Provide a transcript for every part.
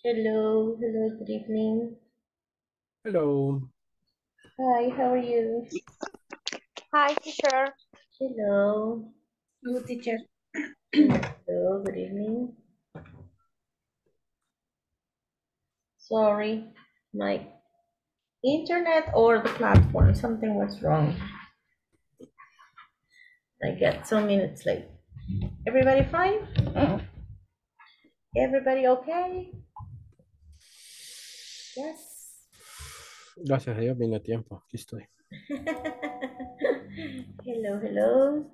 Hello, hello, good evening. Hello. Hi, how are you? Hi, teacher. Hello. Hello, teacher. Hello, good evening. Sorry, my internet or the platform, something was wrong. I get some minutes late. Everybody fine? Everybody okay? Yes. Gracias a Dios vine a tiempo. Aquí estoy. Hello, hello.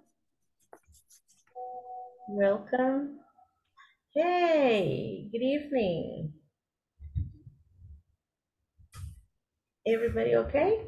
Welcome. Hey, good evening. Everybody okay?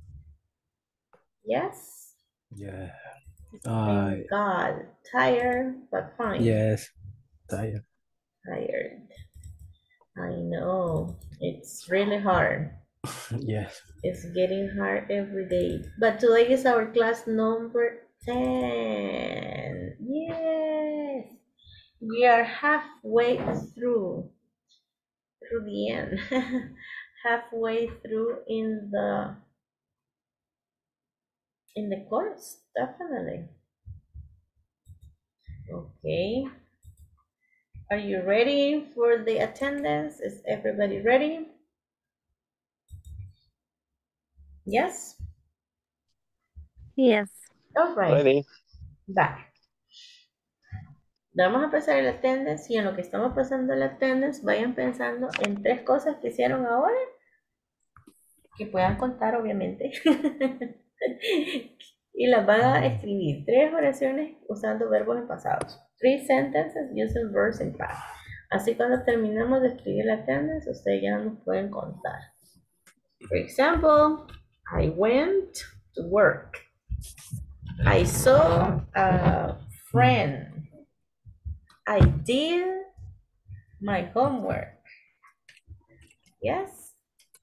Yes? Yeah. Thank God. Tired, but fine. Yes. Tired. Tired. I know. It's really hard. Yes. It's getting hard every day. But today is our class number 10. Yes. We are halfway through the end. Halfway through in the course, definitely. Okay. Are you ready for the attendance? Is everybody ready? Yes? Yes. All right. Ready. Va. Vamos a pasar el attendance y en lo que estamos pasando el attendance, vayan pensando en 3 cosas que hicieron ahora, que puedan contar obviamente. Y las van a escribir. 3 oraciones usando verbos en pasados. 3 sentences using verbs in past. Así cuando terminemos de escribir el attendance, ustedes ya nos pueden contar. For example, I went to work. I saw a friend. I did my homework. Yes?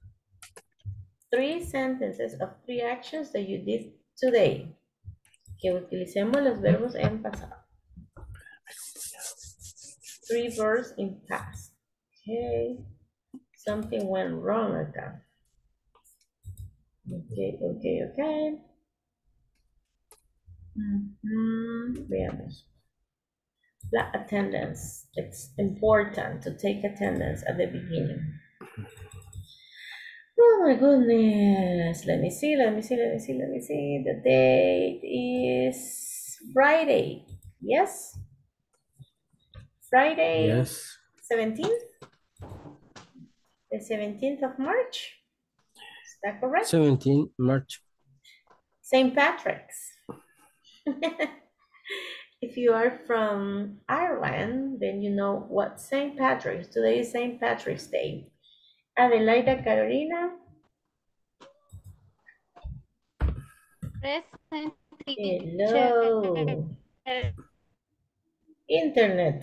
3 sentences of 3 actions that you did today. Que utilicemos los verbos en pasado. 3 verbs in past. Okay. Something went wrong acá. Okay. Veamos. La attendance. It's important to take attendance at the beginning. Oh my goodness. Let me see. The date is Friday. Yes? Friday, Yes. 17th? The 17th of March? Is that correct? 17 March. St. Patrick's. If you are from Ireland, then you know what St. Patrick's. Today is St. Patrick's Day. Adelaida Carolina. Present. Hello. Internet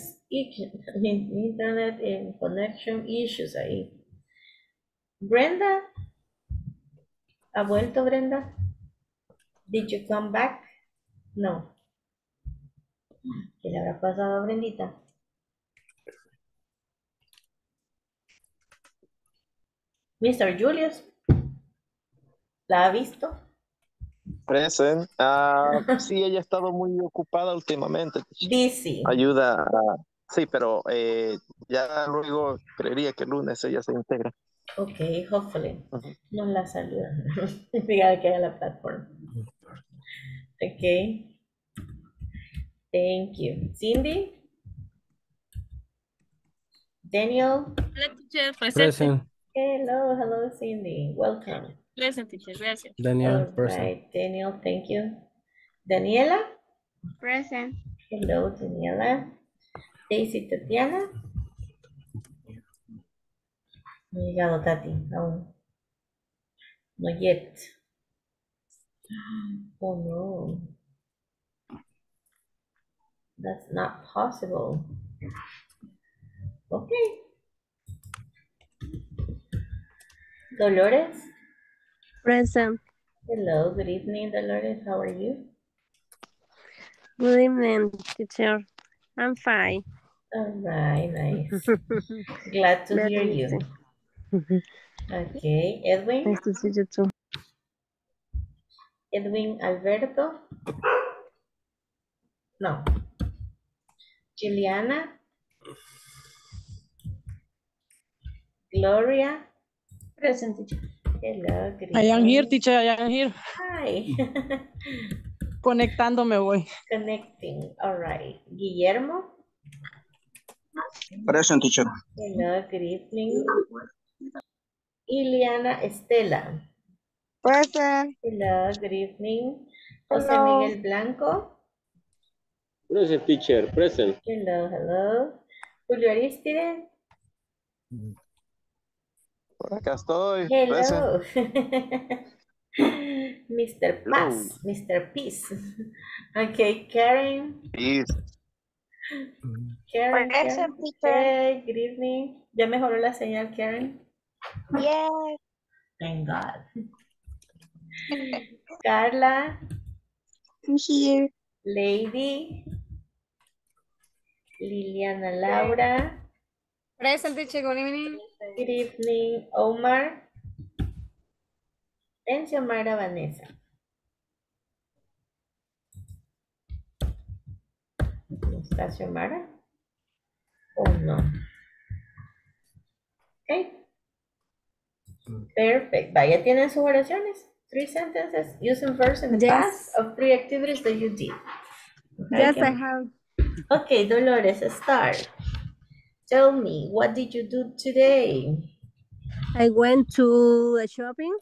and connection issues ahí. Brenda. ¿Ha vuelto Brenda? Did you come back? No. ¿Qué le habrá pasado a Brendita? Mr. Julius, ¿la ha visto? Present. Sí, ella ha estado muy ocupada últimamente. Busy. Ayuda. Sí, pero ya luego creería que el lunes ella se integra. Ok, hopefully. Ujú. Nos la saluda. Diga que hay la plataforma. Ok. Thank you. Cindy? Daniel? Hola, teacher, presente. Present. Hello, Cindy. Welcome. Present, teacher, gracias. Daniel. All Present. right, Daniel, thank you. Daniela? Present. Hello, Daniela. Daisy Tatiana? No ha llegado Tati, aún. No yet. Oh no. That's not possible. Okay. Dolores? Present. Hello, good evening, Dolores. How are you? Good evening, teacher. I'm fine. All right, nice. Glad to hear you. Okay, Edwin. Nice to see you too. Edwin Alberto. No. Juliana. Gloria. Present, teacher. Hello, good I am here, evening. teacher. I am here. Hi. Conectándome voy. Connecting. All right. Guillermo. Present, teacher. Hello, good evening. Iliana Estela. Present. Hello, good evening. José Hello. Miguel Blanco. Present, teacher, present. Hello, hello. Julio Aristide. Por acá estoy. Present. Hello. Mr. Paz, Mr. Peace. Okay, Karen. Peace. Karen, Present, teacher. Hey, good evening. ¿Ya mejoró la señal, Karen? Yes. Thank God. Carla, I'm here. Lady, Liliana Laura, Present, teacher. Good evening. good evening, Omar, and Xiomara Vanessa. ¿No está Xiomara? Oh, no. Okay. Perfect. Vaya, tienen sus oraciones. 3 sentences using verbs in the Yes. past of 3 activities that you did. Okay, Yes, I have. Okay, Dolores, start. Tell me, what did you do today? I went to a shopping.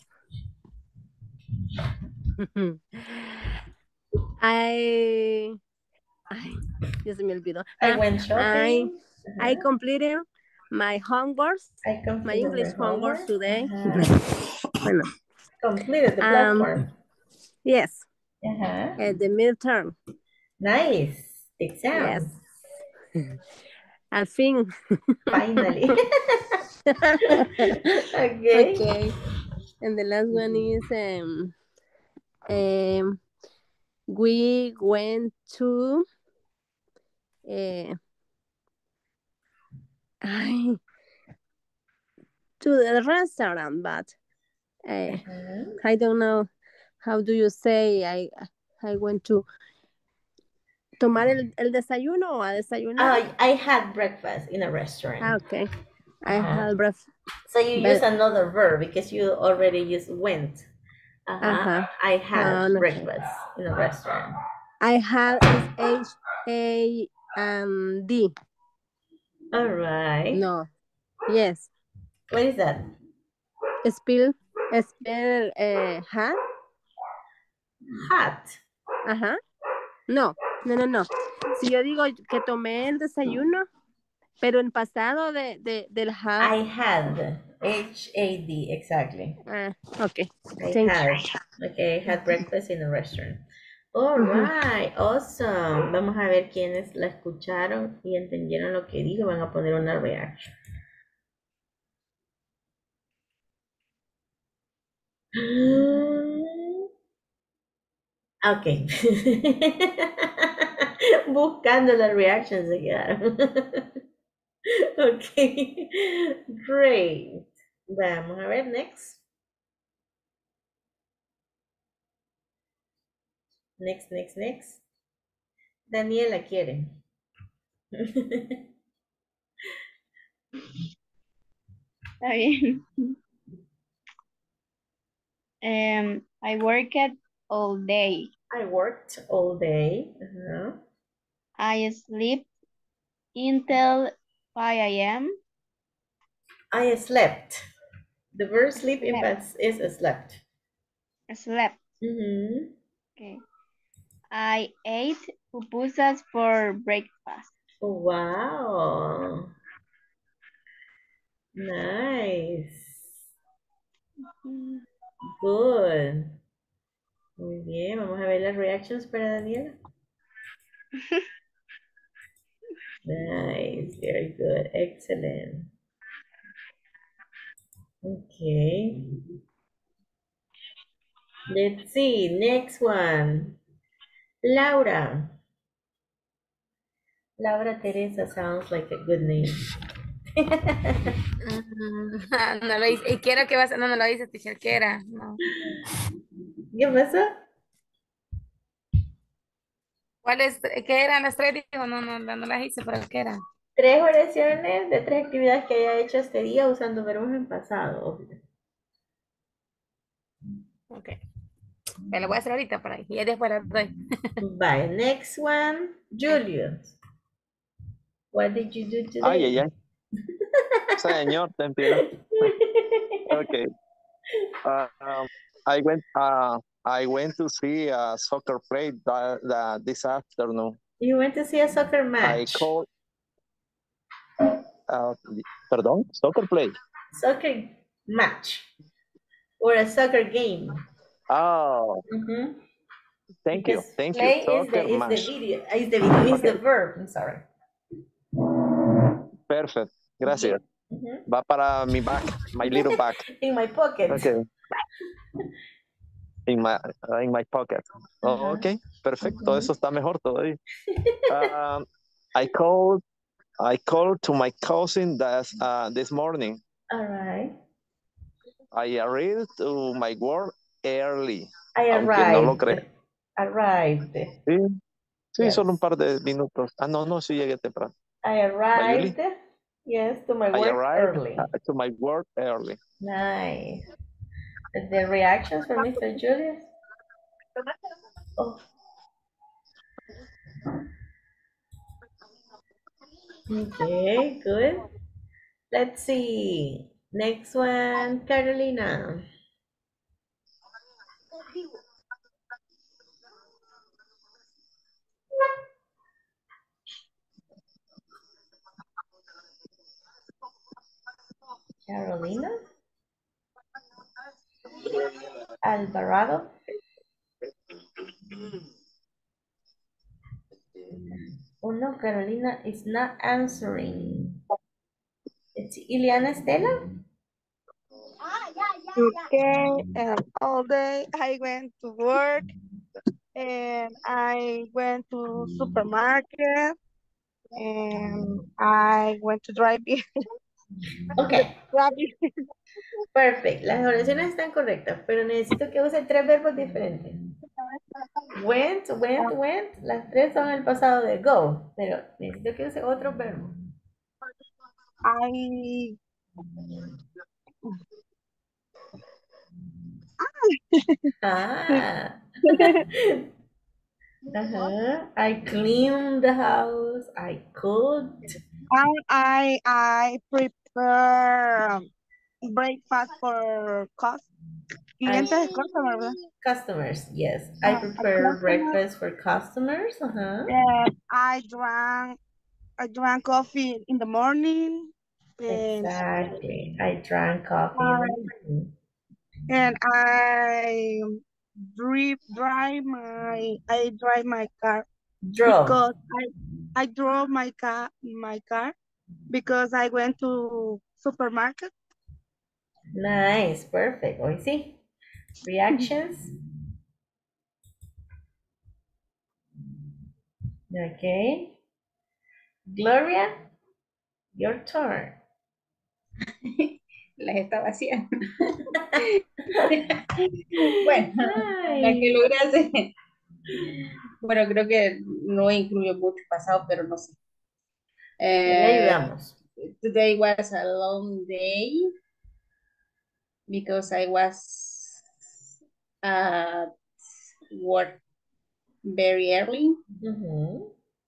Ay, ya se me olvidó. I went shopping. I completed my homework, I completed my English my homework today. Bueno, Completed the platform. yes, Uh-huh. the midterm. Nice. Yes. Exam. Al fin. Finally. Okay. Okay. And the last one is we went to to the restaurant, but Uh-huh. I don't know how do you say I went to tomar el desayuno o a desayunar. I had breakfast in a restaurant. Okay. I Uh-huh. had breakfast. So you use another verb because you already used went. I had no. breakfast in a restaurant. I had H-A-D. All right. No. Yes. What is that? Spell hat. Hat. Ajá. No. Si yo digo que tomé el desayuno, pero en pasado del hat. I had. H-A-D, exactly. Okay. I had breakfast in a restaurant. All right, awesome. Vamos a ver quiénes la escucharon y entendieron lo que dijo. Van a poner una reaction. Ok. Buscando las reactions se quedaron. Ok. Great. Vamos a ver, next. Next. Daniela quiere. Está bien. I worked all day. I worked all day. I slept until 5 a.m. I slept. The verb sleep in past is slept. Slept. Okay. I ate pupusas for breakfast. Oh, wow. Nice. Good. Muy bien, vamos a ver las reactions para Daniela. Nice, very good, excellent. Okay. Let's see, next one. Laura. Laura Teresa sounds like a good name. No lo dice. ¿Y qué era que vas a... No, no lo dice, teacher. ¿Qué era? No. ¿Qué pasó? ¿Cuál es? ¿Qué eran las tres? Dijo, no, no, no las hice, pero ¿qué era? 3 oraciones de 3 actividades que haya hecho este día usando verbos en pasado, obvio. Ok. Me lo voy a hacer ahorita para ahí. Y después las doy. Bye. Next one, Julius. What did you do Ay, today? ay, ay. Señor, ten piedad. Okay. Um, I went to see a soccer play this afternoon. You went to see a soccer I match. called. Perdón, soccer play. Soccer match. Or a soccer game. Oh, Mhm. thank you. Because Thank you. play Soccer is the match. video, is the video, is the Okay. verb. I'm sorry. Perfect. Gracias. Mhm. Va para mi bag, my little bag. In my pocket. Okay. In my pocket. Oh, okay. Perfecto. Eso está mejor todavía. I called to my cousin this morning. All right. I arrived to my work early. I Aunque no lo arrived. creo. Arrived. Sí, sí, Yes. solo un par de minutos. No, sí llegué temprano. I arrived. Yes, to my I work arrived early. to my work early. Nice. The reactions for Mr. Julius? Oh. Okay, good. Let's see. Next one, Carolina. Carolina Alvarado. Oh no, Carolina is not answering. It's Ileana Estela? Okay, all day I went to work and I went to supermarket and I went to drive Okay, driving. perfect. Las oraciones están correctas, pero necesito que use 3 verbos diferentes. Went, went. Las 3 son el pasado de go, pero necesito que use otro verbo. I Ah. I cleaned the house. I cooked. I prepare breakfast for clientes, customer, ¿verdad? Customers, yes. I prepare Customer, breakfast for customers. and I drank coffee in the morning. And Exactly. I drank coffee in the morning. and I drive my car Drove. because I drove my car because I went to supermarket. Nice, perfect. Hoy sí. Reactions. Okay. Gloria, your turn. Las estaba haciendo. Bueno, la Ay. que lograste. Bueno, creo que no incluye mucho pasado, pero no sé. Le ayudamos. Today was a long day because I was at work very early. Mhm.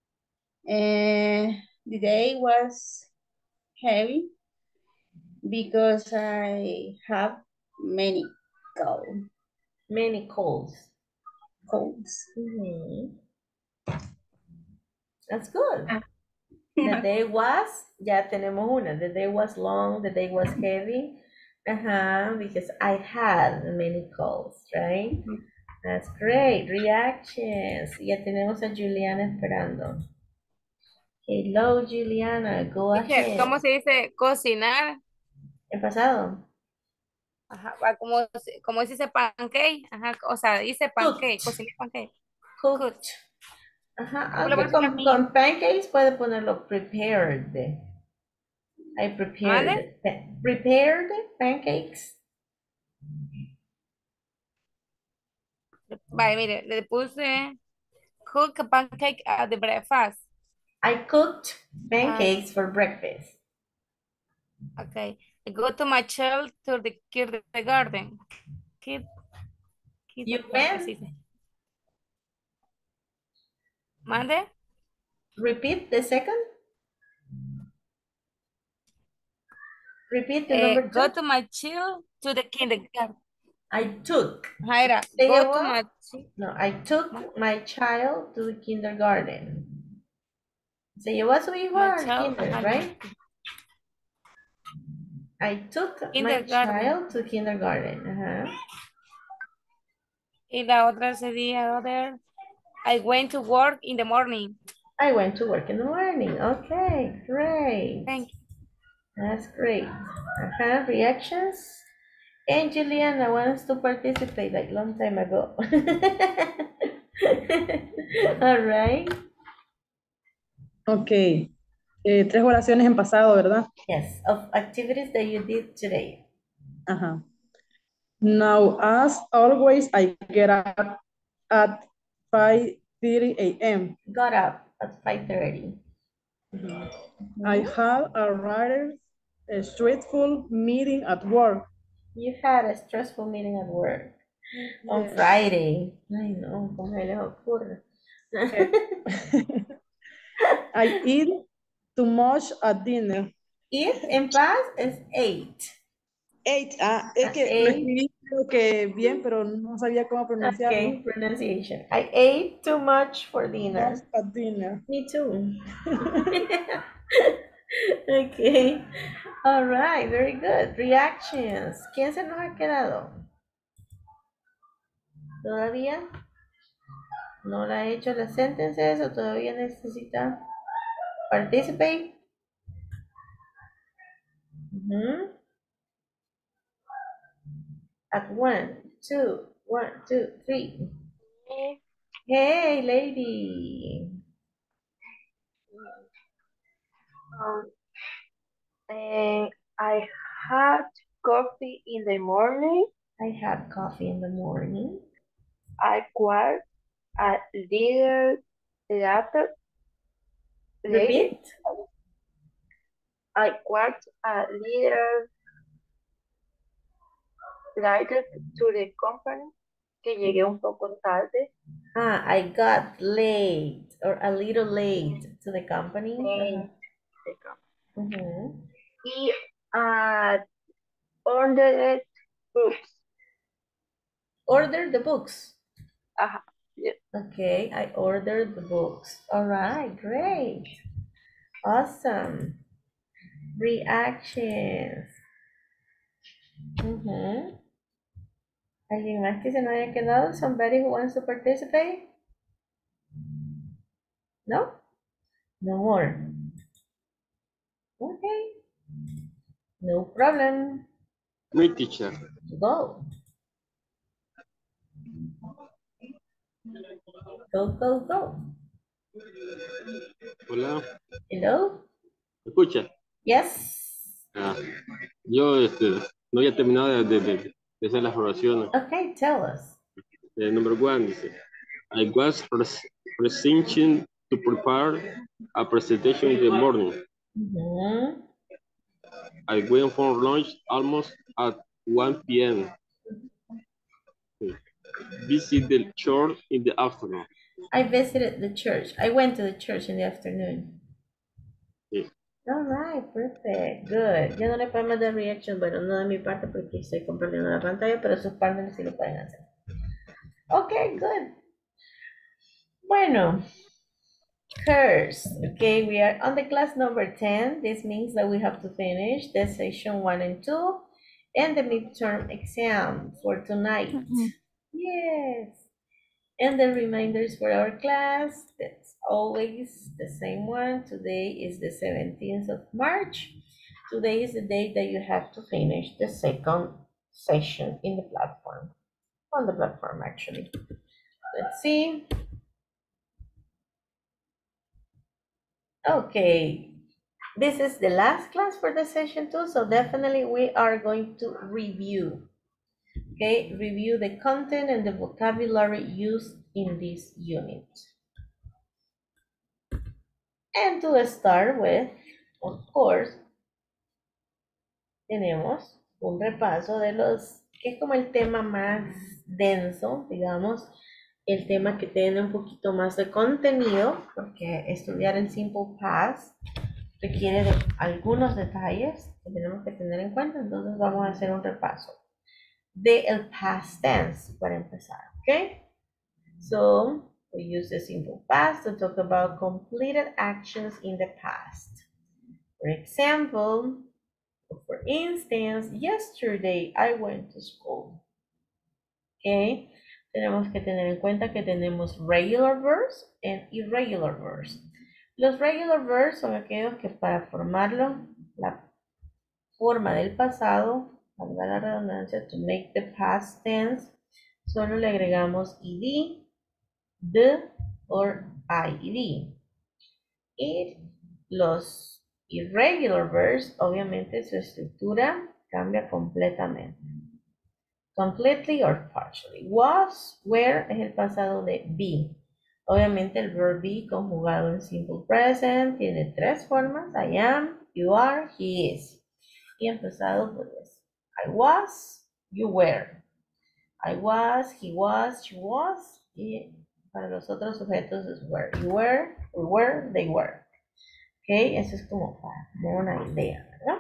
The day was heavy because I have many colds. Many calls. colds. Mhm. That's good. Ah. The day was, ya tenemos una. The day was long, the day was heavy. Because I had many calls, right? That's great. Reactions. Ya tenemos a Juliana esperando. Hello, Juliana. Go Teacher, ahead. ¿cómo se dice cocinar? ¿En pasado? Ajá, como se dice pancake. Ajá, o sea, dice pancake, cocinar pancake. Cooked. Ajá, ¿Cómo le aunque voy a decir a mí? con pancakes puede ponerlo prepared. I prepared. Prepared pancakes. Vale, mire, le puse cook a pancake at the breakfast. I cooked pancakes for breakfast. Okay. I go to my child to the kindergarten. Kid, You así went? se- ¿Mande? Repeat the second. Repeat the number Go two. to my child to the kindergarten. I took. Jaira, ¿Se go llevó? to my No, I took my child to the kindergarten. Se llevó a su hijo my al child. kinder, right? I took my Kindergarten. child to kindergarten. Ajá. Y la otra sería other. I went to work in the morning. I went to work in the morning. Okay, great. Thank you. That's great. Reactions. And Juliana wants to participate like long time ago. All right. Ok. 3 oraciones en pasado, ¿verdad? Yes, of activities that you did today. Ajá. Now, as always, I get up at 5:30 a.m. Got up at 5:30. I had a rather stressful meeting at work. You had a stressful meeting at work on Yes. Friday. Ay, no, ¿cómo se les ocurre? I eat too much at dinner. Eat en paz es ate. 8. Es que lo escribí creo que bien, pero no sabía cómo pronunciarlo. Okay, pronunciation. I ate too much for dinner. Much at dinner. Me too. Okay. All right, very good. Reactions. ¿Quién se nos ha quedado? ¿Todavía? ¿No la ha hecho las sentences o todavía necesita participate? At 1, 2, 1, 2, 3. Hey, lady. I had coffee in the morning. I had coffee in the morning. I worked a little later. Repeat. I worked a little later to the company. Que llegué un poco tarde. I got late or a little late to the company. Y ordered books. Ordered the books. Yeah. Okay, I ordered the books. All right, great. Awesome. Reactions. ¿Alguien más que se nos haya quedado? Somebody who wants to participate? No? No more. Okay. No problem. Me, teacher. Go. Go, go, go. Hola. Hello? ¿Me escucha? Yes. Yo no había terminado de hacer las oraciones. Okay, tell us. Number 1 dice, I was presenting to prepare a presentation in the morning. I went for lunch almost at 1 p.m. Visit the church in the afternoon. I visited the church. I went to the church in the afternoon. Sí. All right, perfect, good. Ya no le podemos dar reaction, bueno, no de mi parte porque estoy compartiendo la pantalla, pero sus partners sí lo pueden hacer. Okay, good. Bueno, curse. Okay, we are on the class number 10. This means that we have to finish the session 1 and 2 and the midterm exam for tonight. Yes. And the reminders for our class, that's always the same one. Today is the 17th of March. Today is the day that you have to finish the second session in the platform. On the platform, actually. Let's see. Okay, this is the last class for the session 2, so definitely we are going to review. Okay, review the content and the vocabulary used in this unit. And to start with, of course, tenemos un repaso de los, que es como el tema más denso, digamos, el tema que tiene un poquito más de contenido, porque estudiar el Simple Past requiere de algunos detalles que tenemos que tener en cuenta, entonces vamos a hacer un repaso de el past tense para empezar, ¿ok? So, we use the simple past to talk about completed actions in the past. For example, for instance, yesterday I went to school. Okay, tenemos que tener en cuenta que tenemos regular verbs and irregular verbs. Los regular verbs son aquellos que para formarlo, la forma del pasado, valga la redundancia, to make the past tense, solo le agregamos ed, the or IED. Y los irregular verbs, obviamente su estructura cambia completamente. Completely or partially. Was, were es el pasado de be. Obviamente el verb be conjugado en simple present tiene tres formas. I am, you are, he is. Y empezado por eso. I was, you were. I was, he was, she was. Y para los otros sujetos es were. You were, we were, they were. Ok, eso es como para tener una idea, ¿verdad?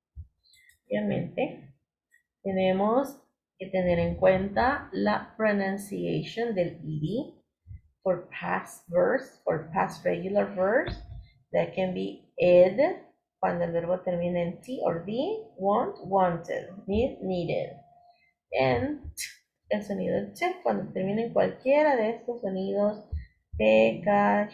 Obviamente tenemos que tener en cuenta la pronunciation del ed for past verbs, for past regular verbs. That can be ed cuando el verbo termina en t or d, want, wanted, need, needed. And el sonido t cuando termina en cualquiera de estos sonidos p, k,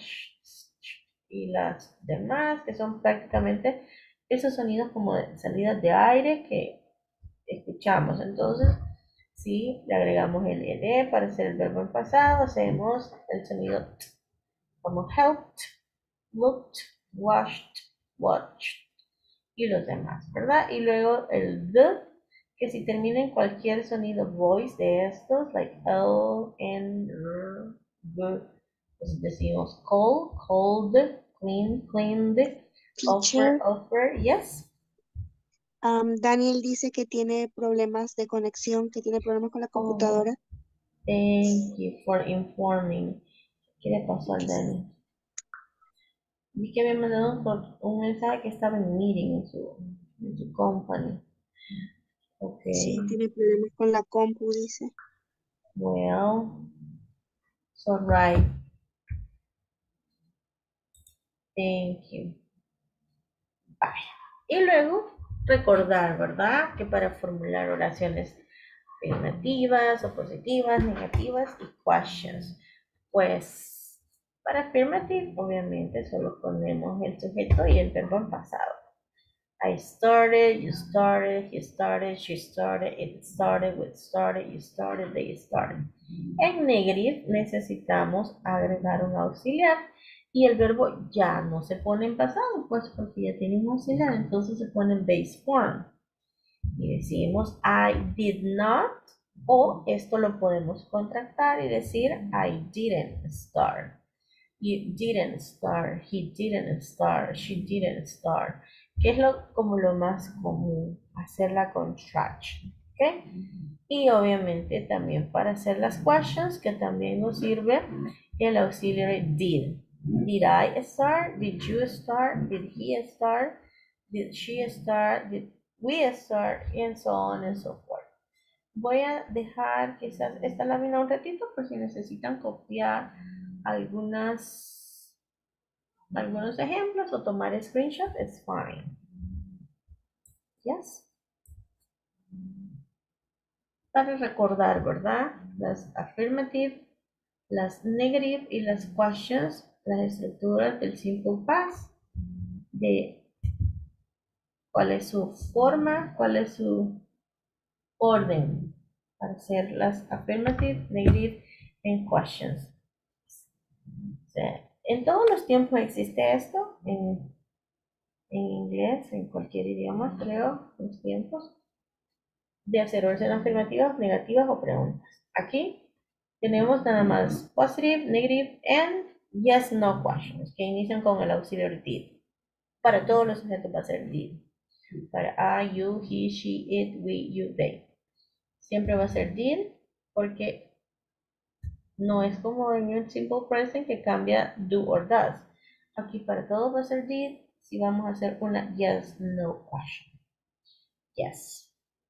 y las demás, que son prácticamente esos sonidos como de salidas de aire que escuchamos. Entonces, si le agregamos el ed para hacer el verbo en pasado, hacemos el sonido t, como helped, looked, washed, watched y los demás, ¿verdad? Y luego el the, que si termina en cualquier sonido voice de estos, like L, N, R, B, pues decimos cold, cold, clean, cleaned, offer, Teacher, offer, yes. Daniel dice que tiene problemas de conexión, que tiene problemas con la Oh, computadora. thank you for informing. ¿Qué le pasó al Dani? Vi que me mandó un mensaje que estaba en meeting en su company. Ok, Sí, tiene problemas con la compu, dice. well, so right. Thank you. Vaya. Y luego recordar, ¿verdad? Que para formular oraciones afirmativas, o positivas, negativas y questions. Pues para affirmative, obviamente, solo ponemos el sujeto y el verbo en pasado. I started, you started, he started, she started, it started, we started, you started, they started. En negative necesitamos agregar un auxiliar y el verbo ya no se pone en pasado, pues porque ya tiene un auxiliar, entonces se pone en base form. Y decimos I did not, o esto lo podemos contractar y decir I didn't start. You didn't start, he didn't start, she didn't start. Que es como lo más común, hacer la contraction. ¿Ok? Y obviamente también para hacer las questions, que también nos sirve el auxiliary did. Did I start? Did you start? Did he start? Did she start? Did we start? And so on and so forth. Voy a dejar quizás esta lámina un ratito por si necesitan copiar algunos ejemplos o tomar screenshot, it's fine. Yes. Para recordar, ¿verdad? Las affirmative, las negative y las questions, las estructuras del simple past, de cuál es su forma, cuál es su orden para hacer las affirmative, negative and questions. En todos los tiempos existe esto, en inglés, en cualquier idioma, creo, los tiempos, de hacer oraciones afirmativas, negativas o preguntas. Aquí tenemos nada más positive, negative, and yes, no questions, que inician con el auxiliar did. Para todos los sujetos va a ser did. Para I, you, he, she, it, we, you, they. Siempre va a ser did, porque no es como en el simple present que cambia do or does. Aquí para todos va a ser did si vamos a hacer una yes, no question. Yes.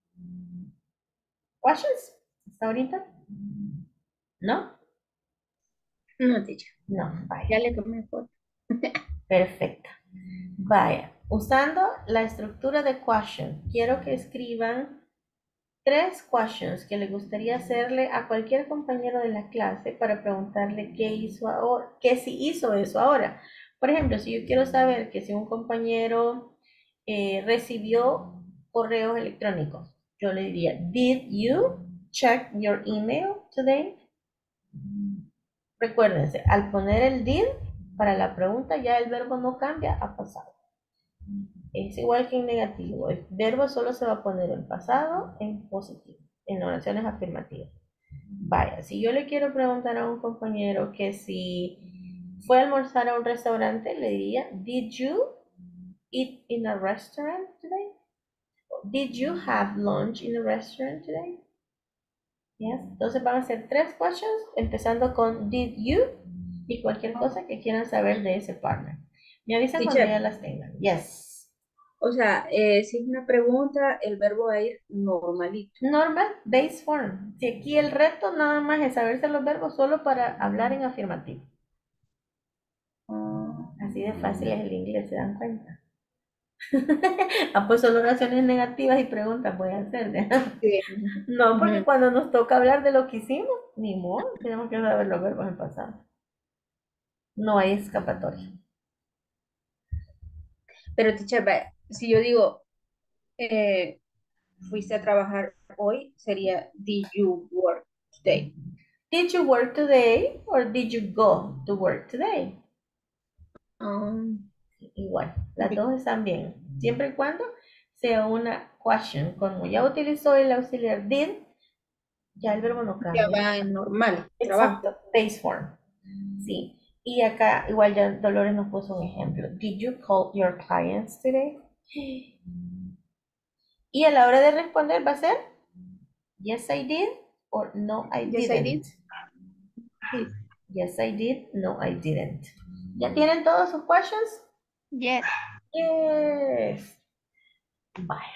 Questions? ¿Hasta ahorita? ¿No? No, teacher. No, vaya. Ya le tomé foto. Perfecto. Vaya. Usando la estructura de question, quiero que escriban 3 questions que le gustaría hacerle a cualquier compañero de la clase para preguntarle qué hizo ahora, qué si hizo eso ahora. Por ejemplo, si yo quiero saber que si un compañero recibió correos electrónicos, yo le diría, did you check your email today? Recuérdense, al poner el did para la pregunta ya el verbo no cambia a pasado. Es igual que en negativo. El verbo solo se va a poner en pasado, en positivo, en oraciones afirmativas. Vaya, si yo le quiero preguntar a un compañero que si fue a almorzar a un restaurante, le diría, did you eat in a restaurant today? Did you have lunch in a restaurant today? Yes. Entonces van a ser 3 questions, empezando con did you y cualquier cosa que quieran saber de ese partner. Me avisan cuando ya las tengan. Yes. O sea, si es una pregunta, el verbo va a ir normalito. Normal, base form. Si aquí el reto nada más es saberse los verbos solo para hablar en afirmativo. Así de fácil es el inglés, ¿se dan cuenta? Ah, pues solo oraciones negativas y preguntas voy a hacer. Sí. No, porque cuando nos toca hablar de lo que hicimos, ni modo, tenemos que saber los verbos en pasado. No hay escapatoria. Pero, teacher, si yo digo, fuiste a trabajar hoy, sería, did you work today? Did you work today or did you go to work today? Igual, las dos están bien. Siempre y cuando sea una question. Como ya utilizó el auxiliar did, ya el verbo no cambia. Ya va en normal, Exacto, trabajo. base form. Sí. Y acá igual ya Dolores nos puso un ejemplo. Did you call your clients today? Y a la hora de responder va a ser yes I did or no I Yes, didn't. I did. Sí. Yes I did, no I didn't. ¿Ya tienen todos sus questions? Yes. Yes. Vaya.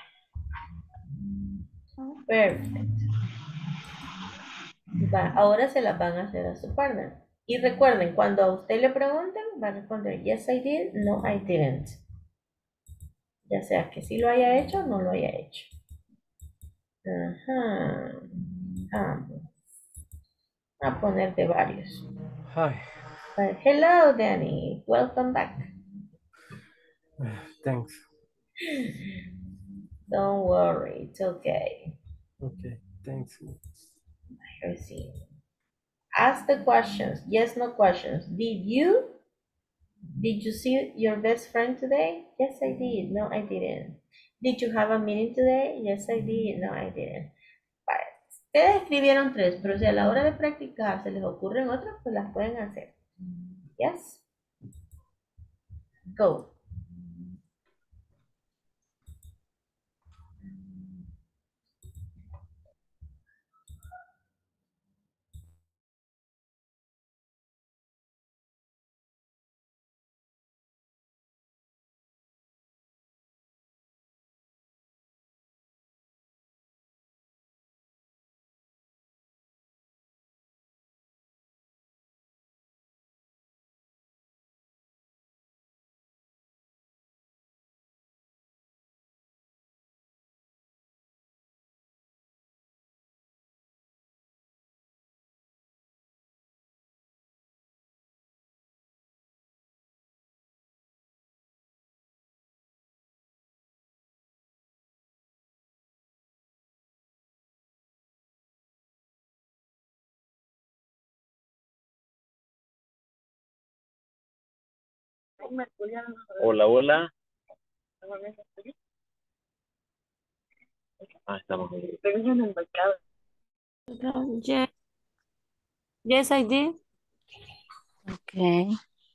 Perfecto. Ahora se las van a hacer a su partner. Y recuerden, cuando a usted le pregunten, va a responder yes I did, no I didn't. Ya sea que sí lo haya hecho o no lo haya hecho. Ajá. A poner de varios. Hi. Hello, Danny. Welcome back. Thanks. Don't worry, it's okay. Okay, thanks. Let's see. Ask the questions. Yes, no questions. Did you see your best friend today? Yes, I did. No, I didn't. Did you have a meeting today? Yes, I did. No, I didn't. Vale. Ustedes escribieron 3, pero si a la hora de practicar se les ocurren otras, pues las pueden hacer. Yes? Go. Hola, hola. Estamos bien. Yes, yes, I did. Okay.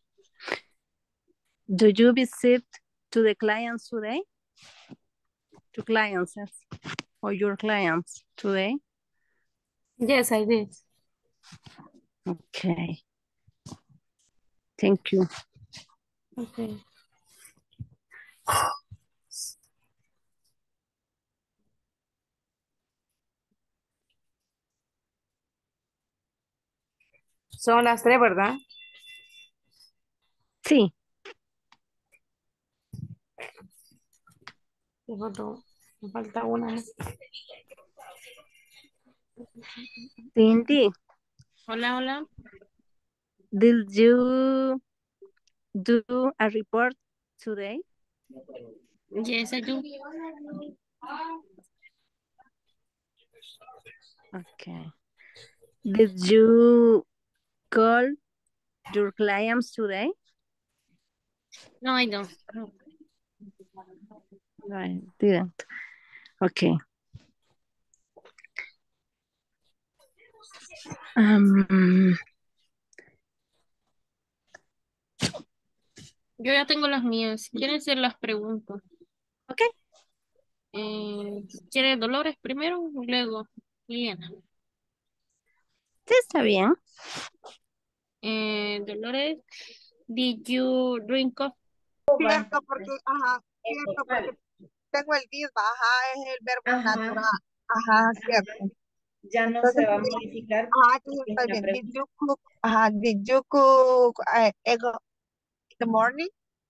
Do you visit to the clients today? To clients, yes. Or your clients today? Yes, I did. Okay. Thank you. Okay. Son las 3, ¿verdad? Sí. Me falta una. Cindy, Hola, hola. did you do a report today? Yes, I do. Okay. Did you call your clients today? No, I don't. No, I didn't. Okay. Um, Yo ya tengo las mías. ¿Quieren hacer las preguntas? okay. ¿Quiere Dolores primero? Luego Liliana. Sí, está bien. Dolores, did you drink coffee? Cierto, porque, cierto, porque tengo el did, es el verbo Ajá, natural. Ajá, cierto. ya no se Entonces, va a modificar entonces porque es estoy una bien. Did pregunta. you cook, did you cook egg in the morning?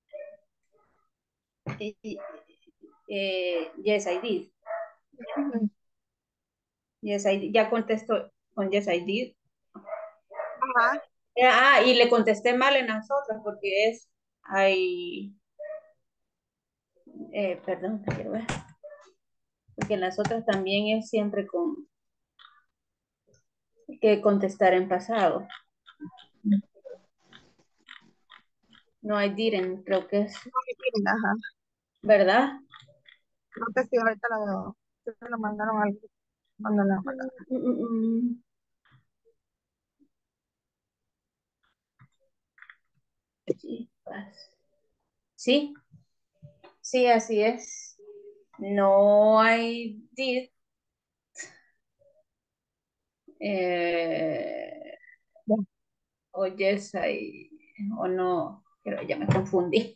Yes, I did. Ujú. Yes, I did. Ya contesto con yes, I did. Ajá. Y le contesté mal en las otras porque es perdón, quiero ver. Porque en las otras también es siempre con que contestar en pasado. No, I didn't, creo que es, Ajá. ¿verdad? No sé si ahorita lo mandaron al cuando la mandaron. Sí, sí, así es. No, I did. O yes, o no, pero ya me confundí.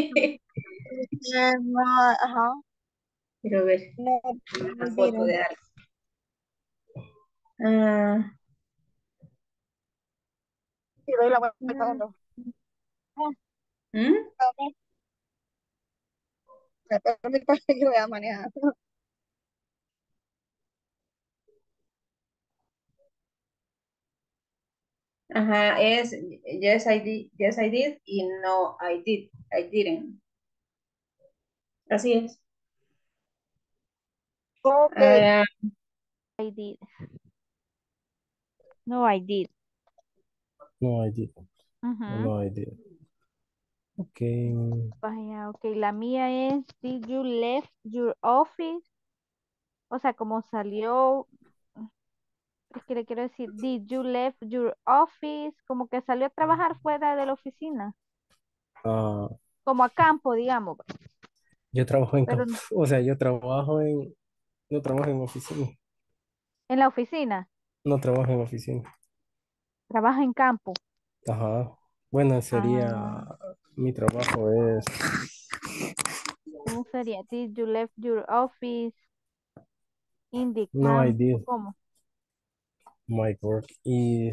No, ajá. Quiero ver No, una I foto de didn't. algo. Ah, Sí, doy la vuelta cuando. ¿Mm? Pero mi padre que voy a manejar. Ajá, es yes, I did y no, I didn't. Así es. Ok. Ah, I did. No, I did. No, I didn't. Ujú. No, I didn't. Okay. Vaya, ok, la mía es, did you left your office? O sea, como salió, es que le quiero decir, did you left your office? Como que salió a trabajar fuera de la oficina, Ah, como a campo, digamos. yo trabajo en Pero campo. O sea, yo trabajo en, no trabajo en oficina. en la oficina, No trabajo en oficina. trabaja en campo. Ajá. Bueno, sería, Ah, mi trabajo es, ¿cómo sería? Did you left your office in the no, I camp? ¿O did. cómo? My work is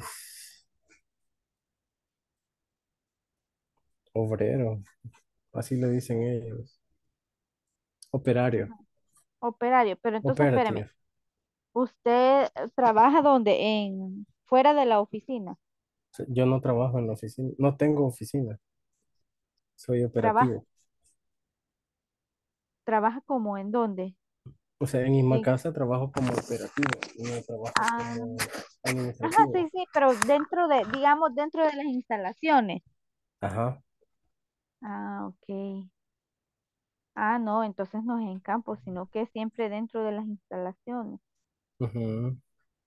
obrero. Así le dicen ellos. Operario. Operario, pero entonces espéreme, Operative. ¿usted trabaja dónde? Fuera de la oficina. Yo no trabajo en la oficina. No tengo oficina. Soy Trabaja, operativo. trabaja como en dónde. O sea, en misma Sí. casa trabajo como operativo. No trabajo Ah, como ajá, administrativo. sí, sí, pero dentro de, digamos, dentro de las instalaciones. Ajá. Ah, ok. Ah, no, entonces no es en campo, sino que es siempre dentro de las instalaciones. Ujú,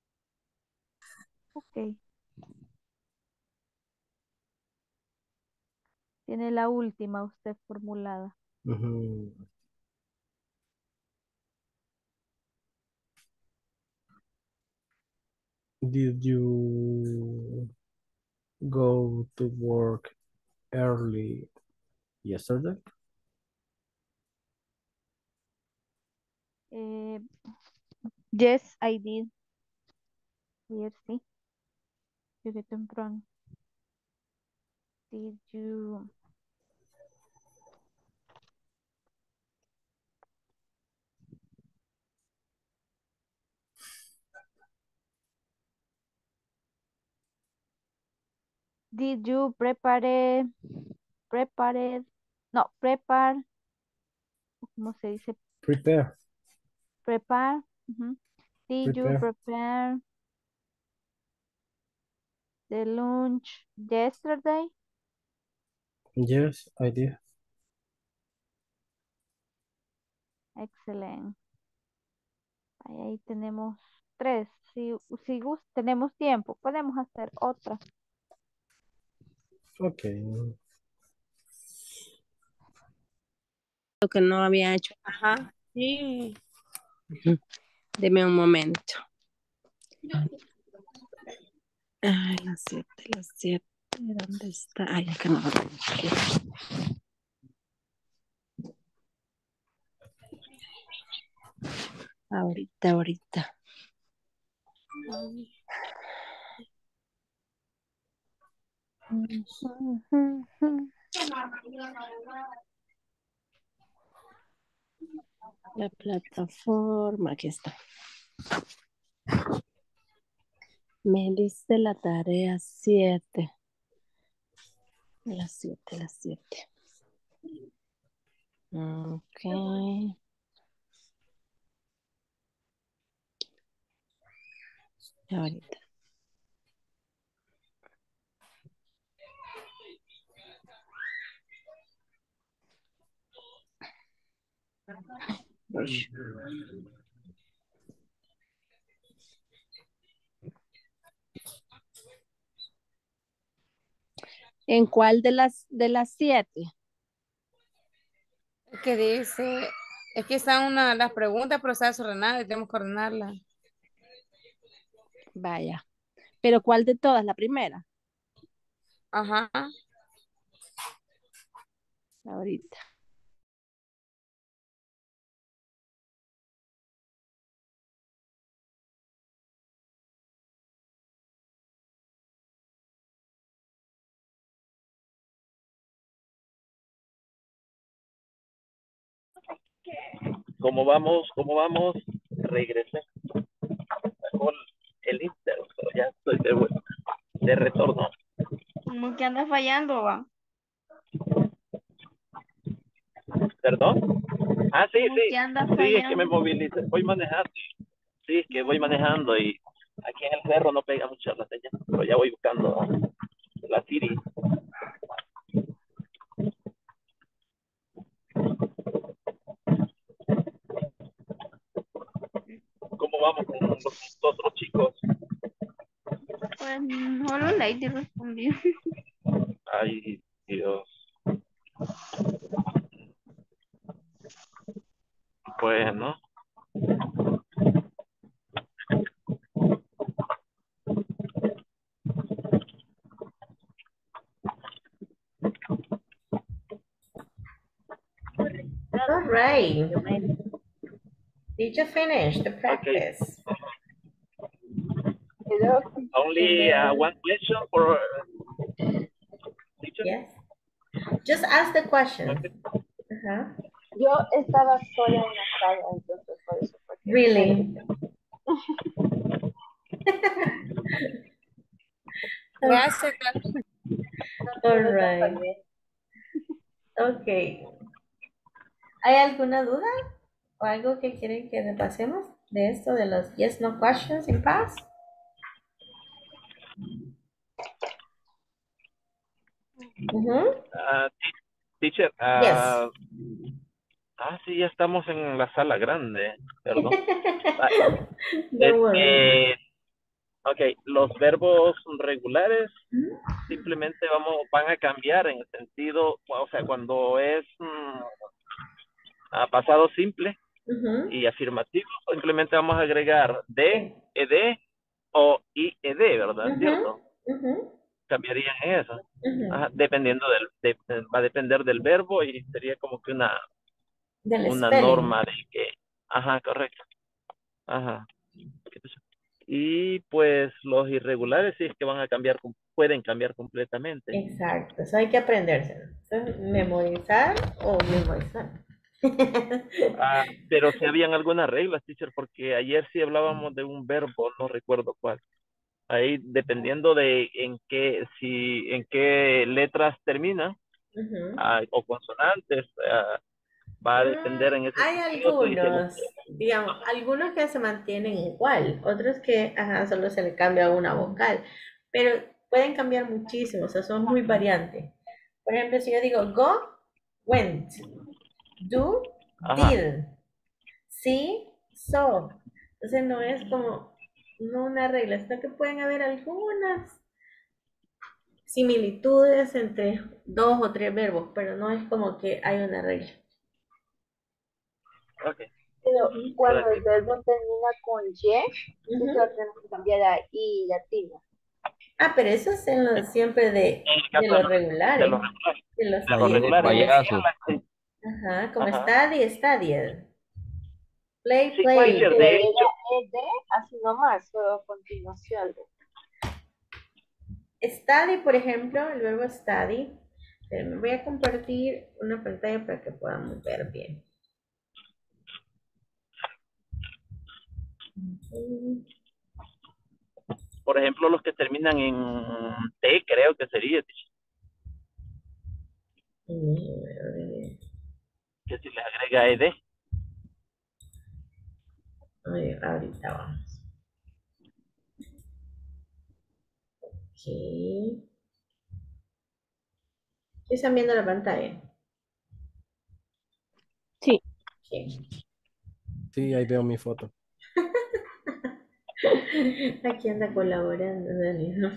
Ok. Tiene la última usted formulada. ujú. Did you go to work early yesterday? Eh, yes, I did. Ayer sí, llegué temprano. Did you Did you prepare, no, prepare, ¿cómo se dice? Prepare, Prepare. Ujú. Did you prepare. prepare the lunch yesterday? Yes, I did. Excelente. Ahí tenemos tres. Si tenemos tiempo, podemos hacer otra. Okay. Lo que no había hecho. Ajá. Sí. Deme un momento. Ay, las 7. ¿Dónde está? Ay, acá no. Aquí. Ahorita. La plataforma, aquí está. Me diste la tarea 7. Las 7. Ok. Ahorita. Ush. ¿En cuál de las 7? Es que dice, es que están las preguntas, pero está desordenada y tenemos que ordenarla. Vaya. ¿Pero cuál de todas? ¿La primera? Ajá. Ahorita. ¿Cómo vamos? ¿Cómo vamos? Regresé con el Inter, pero ya estoy de retorno. Como que anda fallando, va. ¿Perdón? Ah, sí, Como sí. que anda Sí, es que me fallando. movilicé. Voy manejando. Sí, es que voy manejando y aquí en el cerro no pega mucho la señal. Pero ya voy buscando la Siri. ¿Cómo vamos con los otros chicos? Pues solo Lady respondió. Ay, Dios. Bueno. All right. Did you finish the Okay. practice? Only one question for teacher? Yes. Just ask the question. Ajá. Yo estaba sola en la sala, entonces por eso fue que Really? Gracias. All right. Okay. ¿Hay alguna duda o algo que quieren que repasemos de esto de los yes no questions in past? teacher, Yes. Sí, ya estamos en la sala grande, perdón. Don't worry. Ok, los verbos regulares simplemente van a cambiar en el sentido, o sea, cuando es pasado simple Ujú, y afirmativo, simplemente vamos a agregar de, ed o ied, ¿verdad? ujú, ¿Cierto? ujú, Cambiarían en eso. ujú. Dependiendo va a depender del verbo y sería como que Del una spelling. norma de que, correcto. Ajá. Y pues los irregulares sí es que van a cambiar, pueden cambiar completamente. Exacto, eso hay que aprendérselo. Eso es memorizar o memorizar. Pero si habían algunas reglas, teacher, porque ayer sí hablábamos de un verbo, no recuerdo cuál. Ahí dependiendo de en qué letras termina Ujú. o consonantes, va a depender en ese Hay sentido. Si dice algunos, digamos, algunos que se mantienen igual, otros que solo se le cambia una vocal, pero pueden cambiar muchísimo, o sea, son muy variantes. Por ejemplo, si yo digo go, went, do, did, see, saw. Entonces no es como no una regla, sino que pueden haber algunas similitudes entre dos o tres verbos, pero no es como que hay una regla. Pero Ujú. cuando el verbo termina con Y, sí Ujú. solo tenemos que cambiar a I latina. Pero eso es siempre de los regulares. De los, de los regulares. Payaso. Ajá, como study, studied. Play, Sí, played. teacher, Pero de era hecho, ED, así nomás, solo a continuación. Study, por ejemplo, el verbo study. Me voy a compartir una pantalla para que podamos ver bien. por ejemplo, los que terminan en T, creo que sería, teacher, que si les agrega ed. Ahorita vamos. Ok. ¿Sí están viendo la pantalla? Sí. Sí, ahí veo mi foto. Aquí anda colaborando, Daniel.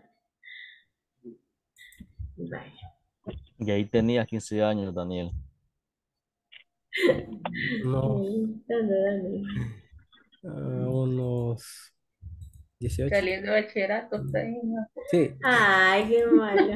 Vaya. Y ahí tenía 15 años, Daniel. No, ¿Dónde, Dani? unos 18. Saliendo de bachillerato, está ahí, ¿no? Sí. Ay, qué malo.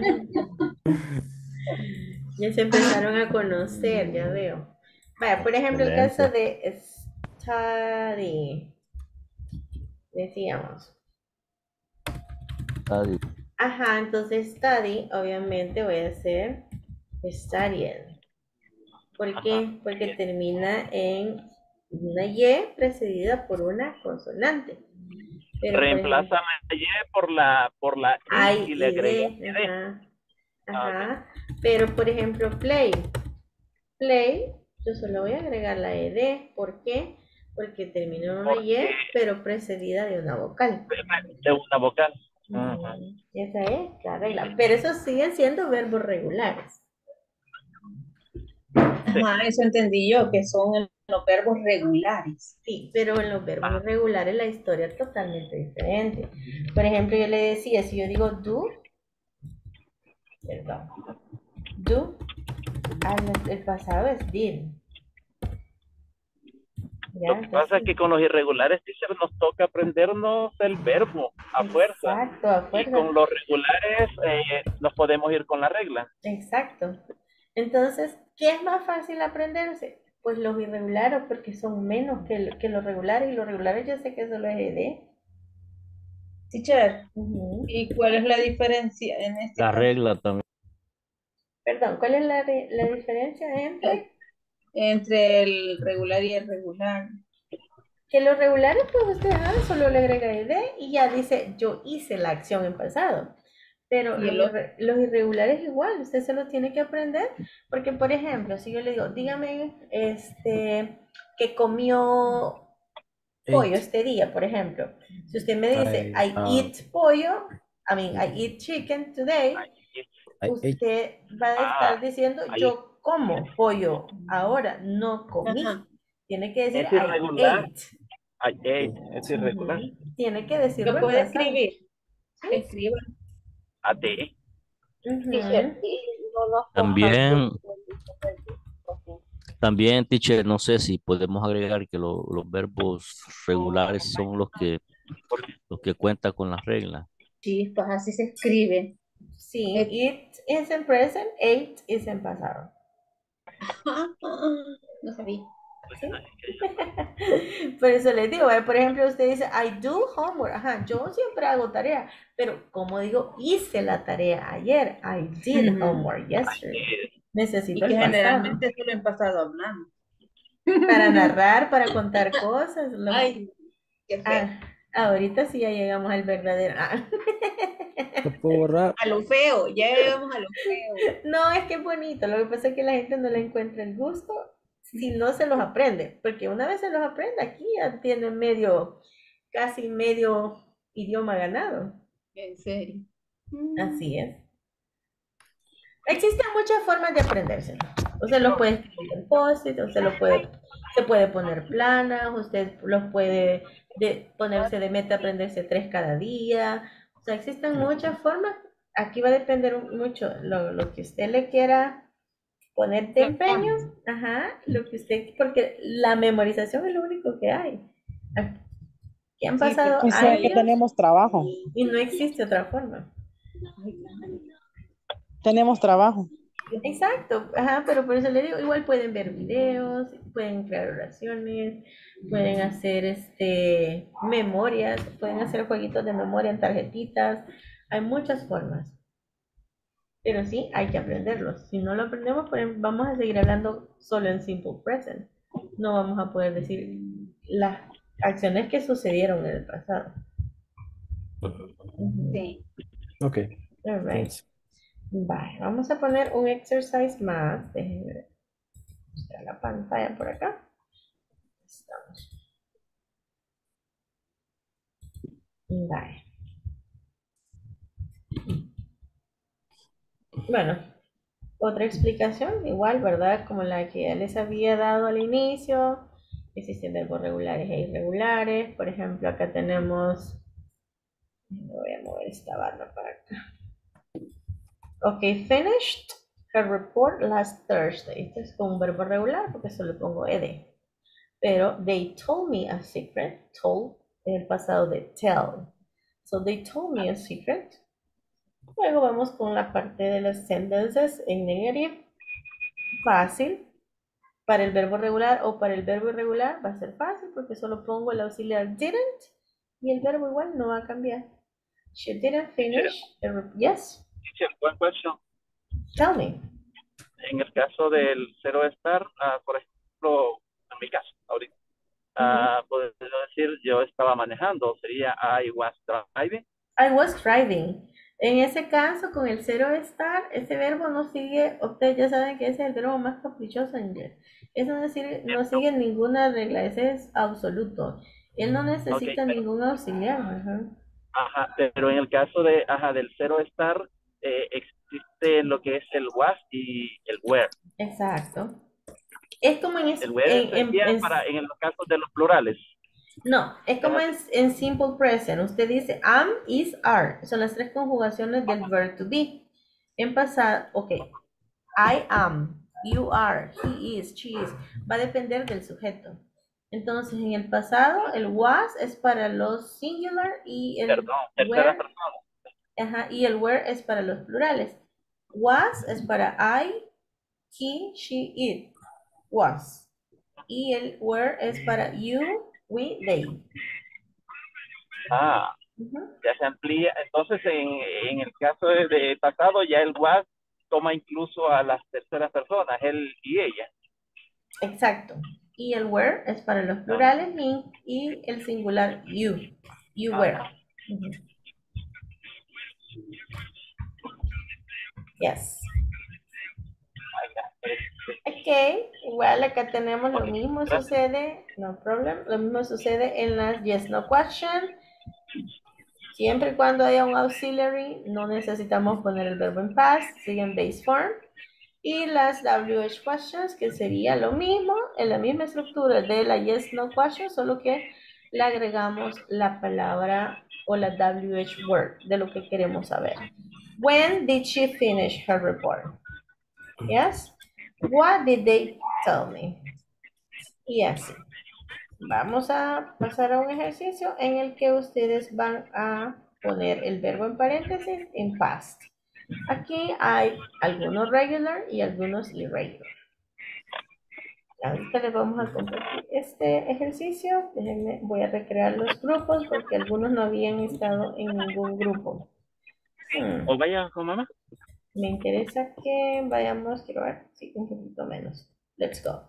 Ya se empezaron a conocer, ya veo. Vaya, por ejemplo, el caso de study. Decíamos. Study. Ajá, entonces study, obviamente voy a hacer studied. ¿Por qué? Porque termina en una Y precedida por una consonante. Pero Reemplazan la Y por la I y le agregan ed. Ajá. Ajá. Pero por ejemplo, play. Play, yo solo voy a agregar la ed. ¿Por qué? Porque termina en una Y, pero precedida de una vocal. De una vocal. Esa es la regla. Pero esos siguen siendo verbos regulares. Ajá, eso entendí yo, que son los verbos regulares. Sí, pero en los verbos irregulares la historia es totalmente diferente. Por ejemplo, yo le decía, si yo digo do, perdón, do, el pasado es did. Lo que pasa es que con los irregulares, teacher, nos toca aprendernos el verbo a fuerza. Exacto, a fuerza. Y con los regulares nos podemos ir con la regla. Exacto. Entonces, ¿qué es más fácil aprenderse? Pues los irregulares, porque son menos que los regulares, y los regulares yo sé que solo es ed. Teacher, ¿y cuál es la diferencia en este La caso? regla también. Perdón, ¿cuál es la diferencia entre el regular y el regular? Que los regulares, pues usted solo le agrega ed y ya dice, yo hice la acción en pasado. Pero los irregulares igual, usted se lo tiene que aprender, porque por ejemplo, si yo le digo, dígame, que comió pollo este día, por ejemplo. Si usted me dice, I eat pollo, I eat chicken today, I ate. usted va a estar diciendo Ahí. yo como pollo, ahora no comí. Ajá. Tiene que decir Es I irregular. ate. I ate. Es irregular. Ujú. Tiene que decirlo Lo en puede pasado. escribir. Escriba. Ate. Teacher, Ujú. y no nos También, compartió. también, teacher, no sé si podemos agregar que los verbos regulares son los que cuentan con las reglas. Sí, pues así se escribe. Sí, it is en present, ate is en pasado. No sabía. ¿Sí? Por eso les digo, por ejemplo, usted dice, I do homework. Ajá, yo siempre hago tarea, pero como digo, hice la tarea ayer. I did homework yesterday. Y Necesito que el pasado. generalmente solo en pasado hablamos. Para narrar, para contar cosas. Ay, qué feo. Ahorita sí ya llegamos al verdadero. Lo puedo borrar. A lo feo, ya llegamos a lo feo. No, es que es bonito. Lo que pasa es que la gente no le encuentra el gusto si no se los aprende. Porque una vez se los aprende, aquí ya tiene casi medio idioma ganado. En serio. Así es. Existen muchas formas de aprendérselo. Usted lo puede escribir en post-it, se puede poner planas, usted los puede ponerse de meta aprenderse 3 cada día. O sea, existen muchas formas. Aquí va a depender mucho lo que usted le quiera poner de empeño. Ajá, porque la memorización es lo único que hay. Aquí han pasado O sea que años tenemos trabajo. y no existe otra forma. Tenemos trabajo. Exacto, ajá, pero por eso le digo, igual pueden ver videos, pueden crear oraciones, pueden hacer memorias, pueden hacer jueguitos de memoria en tarjetitas, hay muchas formas. Pero sí, hay que aprenderlos. Si no lo aprendemos, pues vamos a seguir hablando solo en simple present. No vamos a poder decir las acciones que sucedieron en el pasado. Sí. Ok. All right. Thanks. Vale, vamos a poner un exercise más. Déjenme mostrar la pantalla por acá. Estamos. Vale. Bueno, otra explicación, igual, ¿verdad? Como la que ya les había dado al inicio. Existen verbos regulares e irregulares. Por ejemplo, acá tenemos. Voy a mover esta barra para acá. Ok, finished her report last Thursday. Este es con un verbo regular porque solo pongo ed. Pero they told me a secret. Told en el pasado de tell. So they told me a secret. Luego vamos con la parte de las sentences en negative. Fácil. Para el verbo regular o para el verbo irregular va a ser fácil porque solo pongo el auxiliar didn't y el verbo igual no va a cambiar. She didn't finish. Yes. Teacher, one question. Tell me. En el caso del cero estar, por ejemplo, en mi caso, ahorita, podría decir yo estaba manejando, sería I was driving. I was driving. En ese caso, con el cero estar, ese verbo no sigue, ustedes ya saben que ese es el verbo más caprichoso en inglés. Eso no sigue ninguna regla, ese es absoluto. Él no necesita ningún auxiliar. Ajá, pero en el caso del cero estar, existe lo que es el was y el were. Exacto. Es como en el were sería en los casos de los plurales. No, es como en simple present. Usted dice am, is, are. Son las 3 conjugaciones del verb to be. En pasado, ok. I am, you are, he is, she is. Va a depender del sujeto. Entonces, en el pasado, el was es para los singular y el were. Ajá, y el were es para los plurales. Was es para I, he, she, it. Was. Y el were es para you, we, they. Ya se amplía. Entonces, en el caso de pasado, ya el was toma incluso a las terceras personas, él y ella. Exacto. Y el were es para los plurales y el singular you. You were. Yes. Ok, igual acá tenemos lo mismo sucede, no problem, lo mismo sucede en las yes, no question. Siempre y cuando haya un auxiliary, no necesitamos poner el verbo en past, sigue en base form. Y las WH questions, que sería lo mismo, en la misma estructura de la yes, no question, solo que le agregamos la palabra o la WH word de lo que queremos saber. When did she finish her report? Yes. What did they tell me? Y así. Vamos a pasar a un ejercicio en el que ustedes van a poner el verbo en paréntesis en past. Aquí hay algunos regular y algunos irregular. Ahorita les vamos a compartir este ejercicio. Déjenme, voy a recrear los grupos porque algunos no habían estado en ningún grupo. O vaya con mamá. Me interesa que vayamos, quiero ver, sí, un poquito menos. Let's go.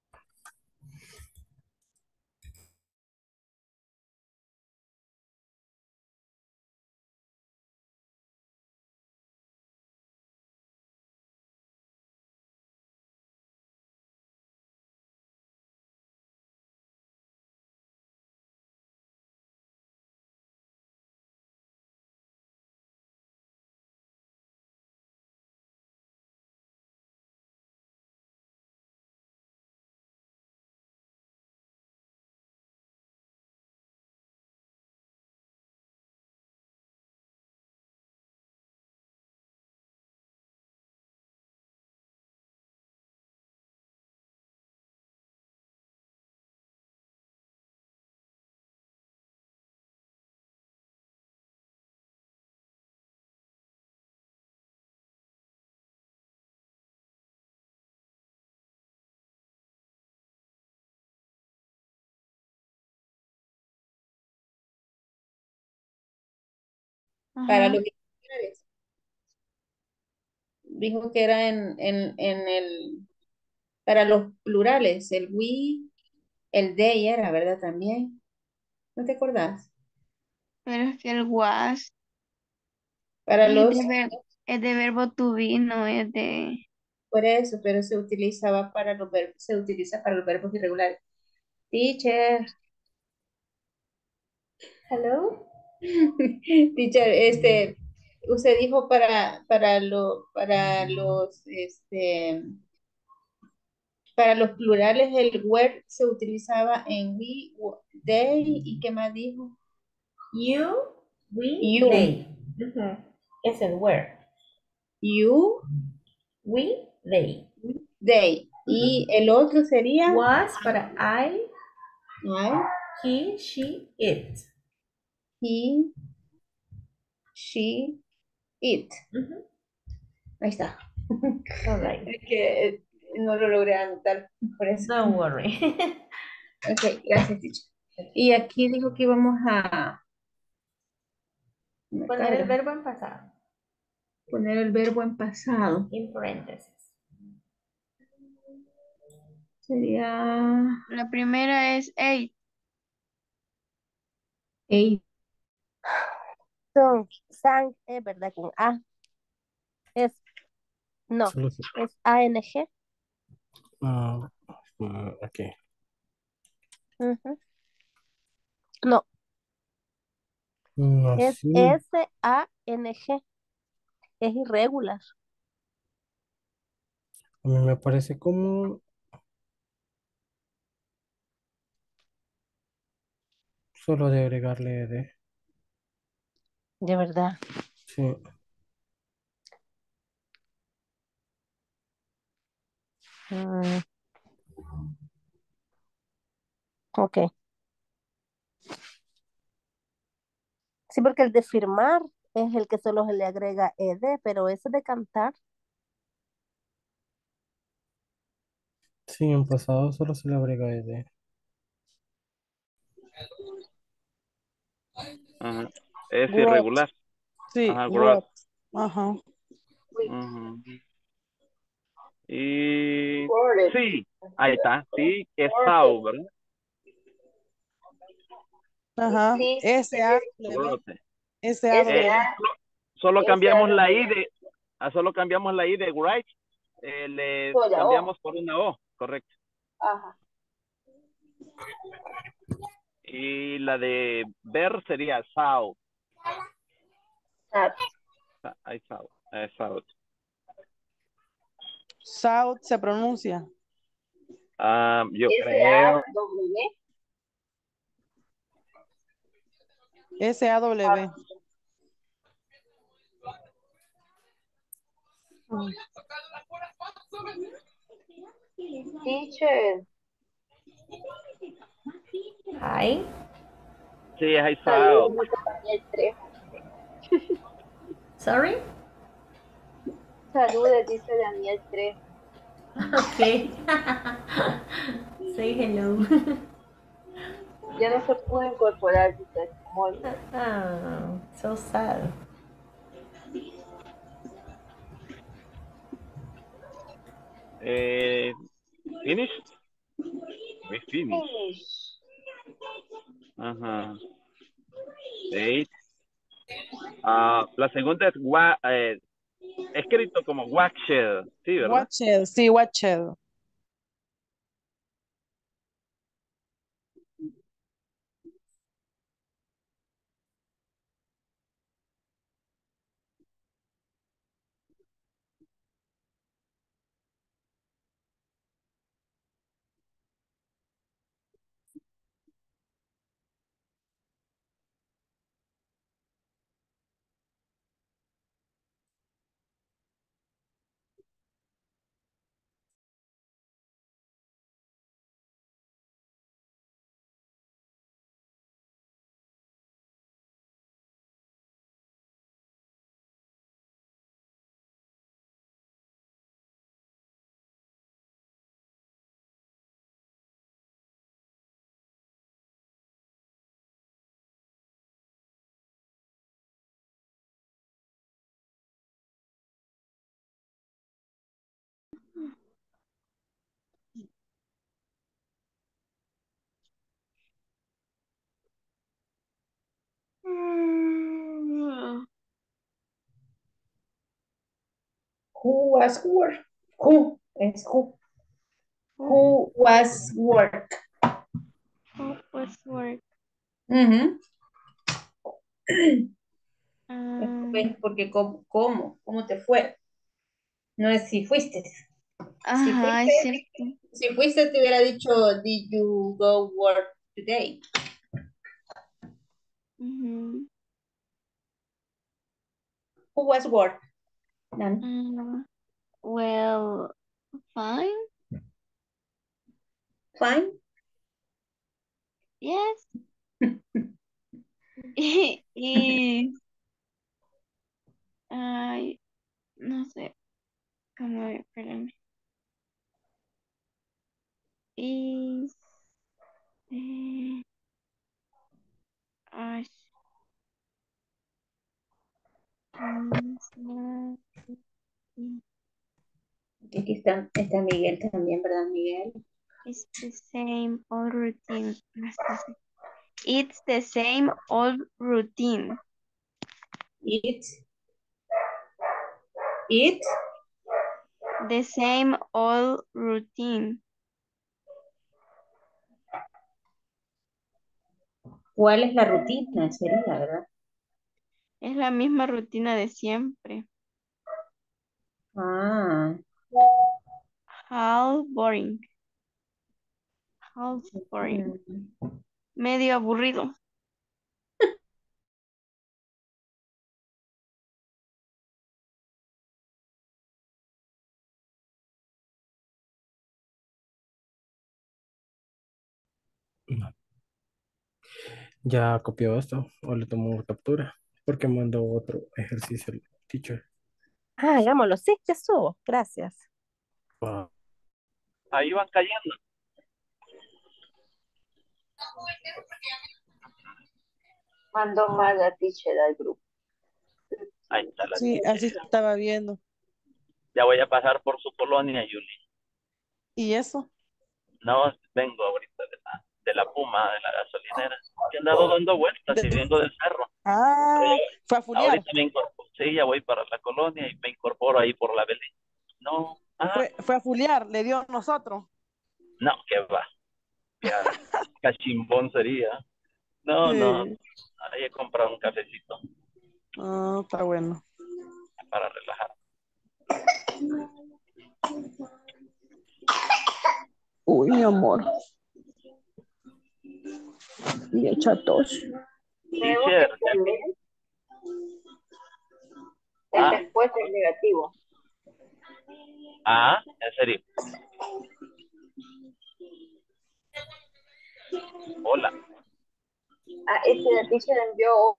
Para Ajá. los plurales. Dijo que era para los plurales, el we, el they era, ¿verdad? También. ¿No te acordás? Pero es que el was Para los, es de verbo to be, no es de... por eso, pero se utilizaba para los verbos, se utiliza para los verbos irregulares. Teacher. Hello. Teacher, usted dijo para los plurales el were se utilizaba en we, they, ¿y qué más dijo? You, we, You. they. Es el where. You, We, they. they. Y el otro sería Was para I, I, he, she, it. he, she, it. Ahí está. All right. Es que no lo logré anotar por eso. Don't worry. Ok, gracias, teacher. Y aquí dijo que íbamos a Poner el verbo en pasado. poner el verbo en pasado. En paréntesis. Sería La primera es ate. Son, sang, es verdad, con A. Es, no, Solo se- es ANG. ok. Ujú. No, No, es sí. SANG. Es irregular. A mí me parece como solo de agregarle de. De verdad. Sí. Mm, ok. Sí, porque el de firmar es el que solo se le agrega ED, pero ese de cantar, Sí, en pasado solo se le agrega de. Ajá. Es wet, irregular. Sí, Ajá, wet. wrote. Ajá. Ujú. Y Worded. sí, ahí está. Sí, es sao, ¿verdad? Ajá. Sí, S-A, Wrote. S-A, S-A, Solo cambiamos S-A, la I solo cambiamos la I de write, le sola, O. cambiamos por una O, correcto. Ajá. Y la de ver sería sao. South. I thought. South. South se pronuncia. Yo creo. S-A-W. S-A-W. Teacher. Hi. Sí, I thought. Saludos, dice Daniel Trejo. Sorry? Saludos, dice Daniel Trejo. Okay. Say hello. Ya no se pudo incorporar, dice. Ah, so sad. Finished? We finished. Ajá. Eight. La segunda es escrito como Waxel, ¿sí, verdad? Watchel, sí, Watchel. Who was work? Who es who? Who was work? Who was work? Ujú. Um, Porque ¿cómo te fue? No es si fuiste. Si ajá, es fuiste, cierto. si fuiste te hubiera dicho, did you go work today? Ujú. Who was work? None. Well, fine. Fine. Yes. Y, ay, no sé, cómo, espérame. Is, ay, Aquí está Miguel también, ¿verdad, Miguel? it's the same old routine. It's the same old routine. It. The same old routine. ¿Cuál es la rutina? Sería, ¿verdad? Es la misma rutina de siempre. Ah. How boring. How boring. Medio aburrido. Ya copió esto o le tomó captura porque mandó otro ejercicio el teacher. Ah, hagámoslo. Sí, ya subo. Gracias. Wow. Ahí van cayendo. Mandó más la teacher al grupo. Ahí está la Sí, teacher. así estaba viendo. Ya voy a pasar por su colonia, Julie. ¿Y eso? No, vengo ahorita de la Puma, de la gasolinera. He andado dando vueltas y vengo del cerro. Fue a fulear. Ahorita me incorporo. Sí, ya voy para la colonia y me incorporo ahí por la Belén. No, Fue a fulear, le dio a nosotros. no, que va. Ya, cachimbón sería. No, Sí. ahí he comprado un cafecito. Ah, está bueno. para relajar. Uy, mi amor. Y echa tos. Tengo que Teacher, poner el ah, respuesta es negativo. en serio. Hola. La teacher envió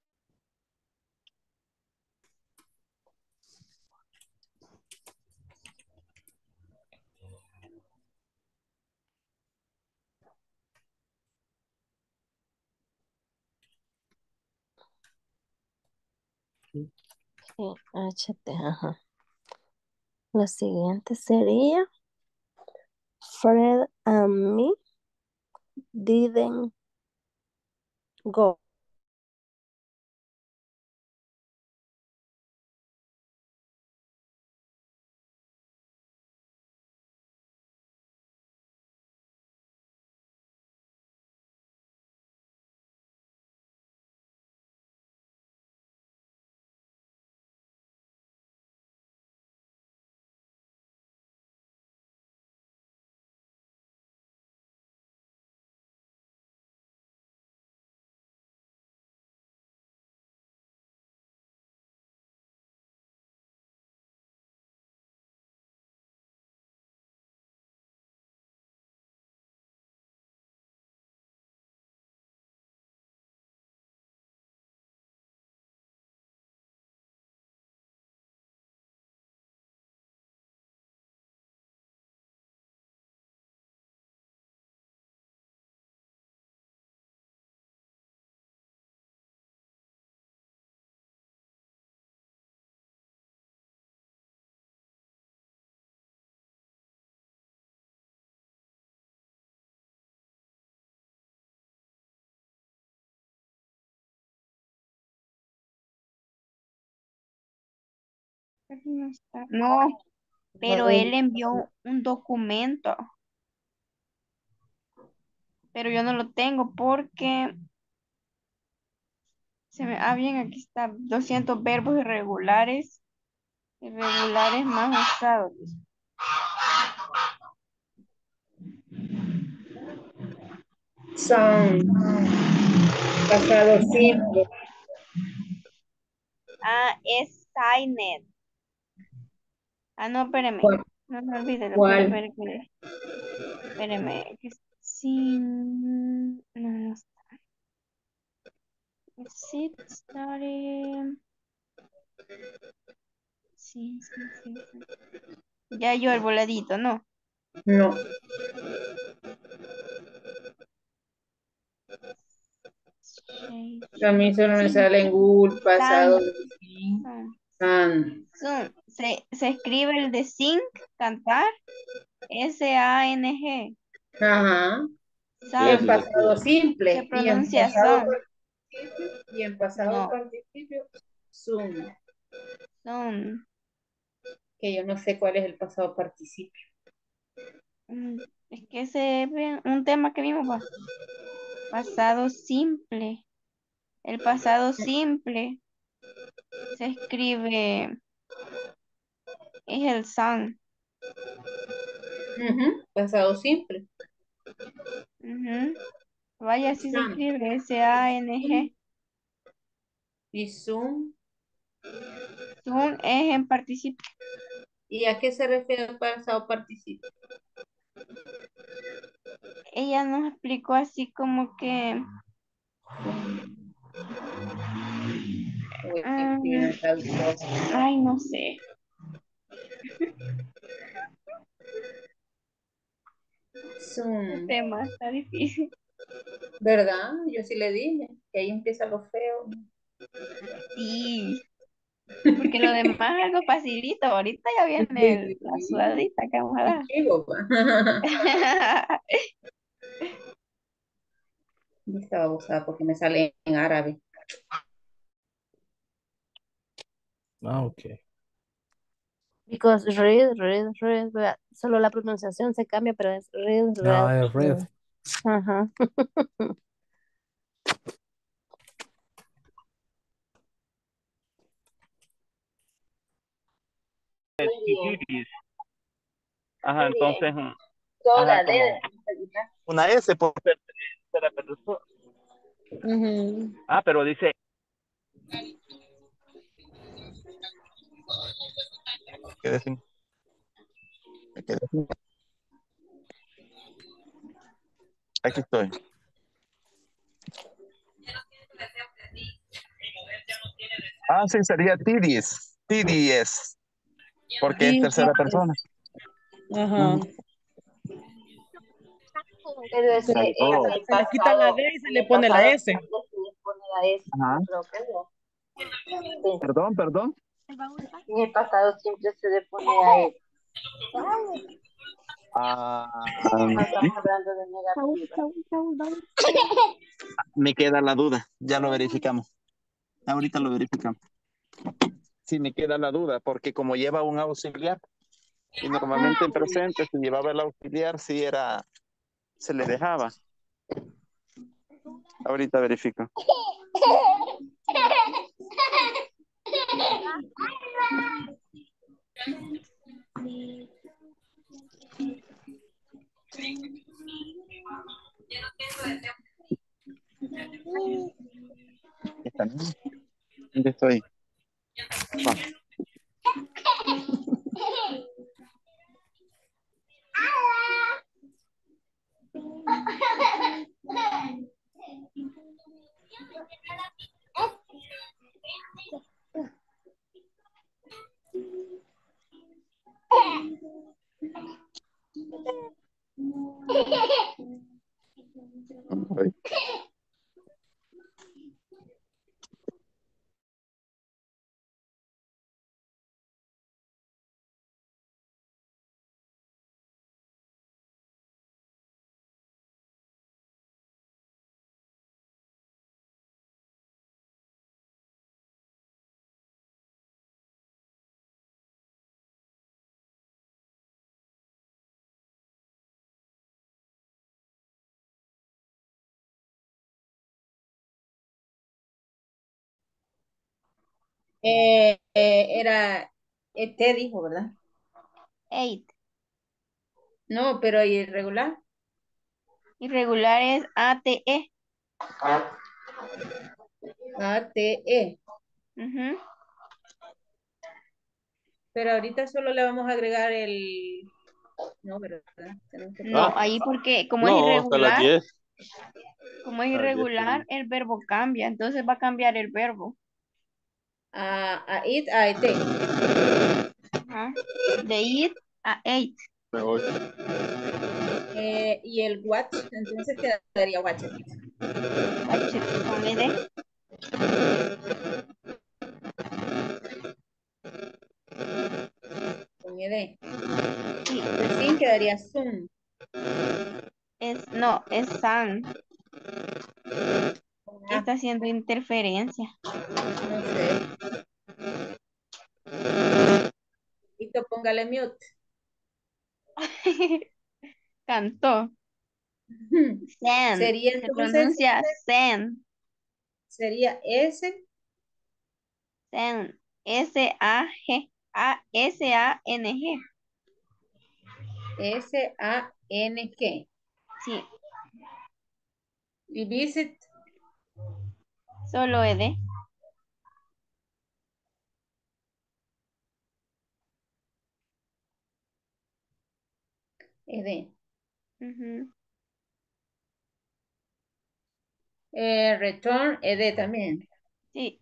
Sí, HT, ajá. Lo siguiente sería Fred and me didn't go. No está. No, pero él envió un documento, pero yo no lo tengo porque bien, aquí está, 200 verbos irregulares más usados. Son pasado simple. Es signed. No, espérame. ¿Cuál? No, no olvídelo, ¿Cuál? espérame. Que sin... No, no está. Sí, started... Sí, sí, sí, sí. Ya yo el voladito, ¿no? No. A mí solo me sale en Google pasado San. san. Se escribe el de sing, cantar, SANG. Ajá. Y San. en pasado Se simple. Y en pronuncia pasado son. participio. Y en pasado No, participio, son. son. Que yo no sé cuál es el pasado participio. Es que ese es un tema que vimos, va. Pasado simple. El pasado simple se escribe, es el san. Pasado simple. Vaya, así se San. escribe, SANG. Y son. Son es en participio. ¿Y a qué se refiere el pasado participio? Ella nos explicó así como que Voy a escribir en el traductor. ay, no sé. Este Son. tema está difícil. ¿Verdad? Yo sí le dije que ahí empieza lo feo. Sí, porque lo demás es algo facilito. Ahorita ya viene la sudadita que vamos a dar. Chivo, pa. Yo estaba abusada porque me sale en árabe. Ok. Because read, ¿verdad? Solo la pronunciación se cambia, pero es read. Es red. Ajá. es titidis. Ajá, Muy bien. entonces, Soda, ajá, como una S por tercera persona. Ujú. Ah, pero dice, ¿qué decir? ¿Qué decir? Aquí estoy. Ah, sí, sería tidis. Tidis. Porque es tercera persona. Ajá. Pero es que Oh. en el Se le quita la pasado, D y se le pone la S. simple se les pone la S. Ajá. Yo creo que no. Sí. Perdón. En el pasado siempre se le pone la S. Ah, No estamos hablando de negativa. me queda la duda. Ya lo verificamos. Ahorita lo verificamos. Sí, me queda la duda, porque como lleva un auxiliar, y normalmente en presente, si llevaba el auxiliar, sí era, se le dejaba. Ahorita verifico. ¿Está bien? ¿Dónde estoy? Va. Voy. Era T dijo, ¿verdad? 8. No, pero irregular. Irregular es ATE. ATE. Ujú. Pero ahorita solo le vamos a agregar el... No, ¿verdad? Tenemos que No, poner... ahí porque No, hasta las 10. como es A las 10 irregular, el verbo cambia, entonces va a cambiar el verbo. A it, a et. Ajá. De it a 8. Y el watch, entonces quedaría watch. Con ED. Con ed. Sí. Recién quedaría soon. No, es san. Ah, Está haciendo interferencia. no sé. Listo, póngale mute. Cantó. Sen. Sería Se entonces, pronuncia sen. sería S, Sen. S-A-G. S-A-N-G. S-A-N-G. Sí. Y visit, Solo ED. ed. Ujú. Return, ed también. Sí.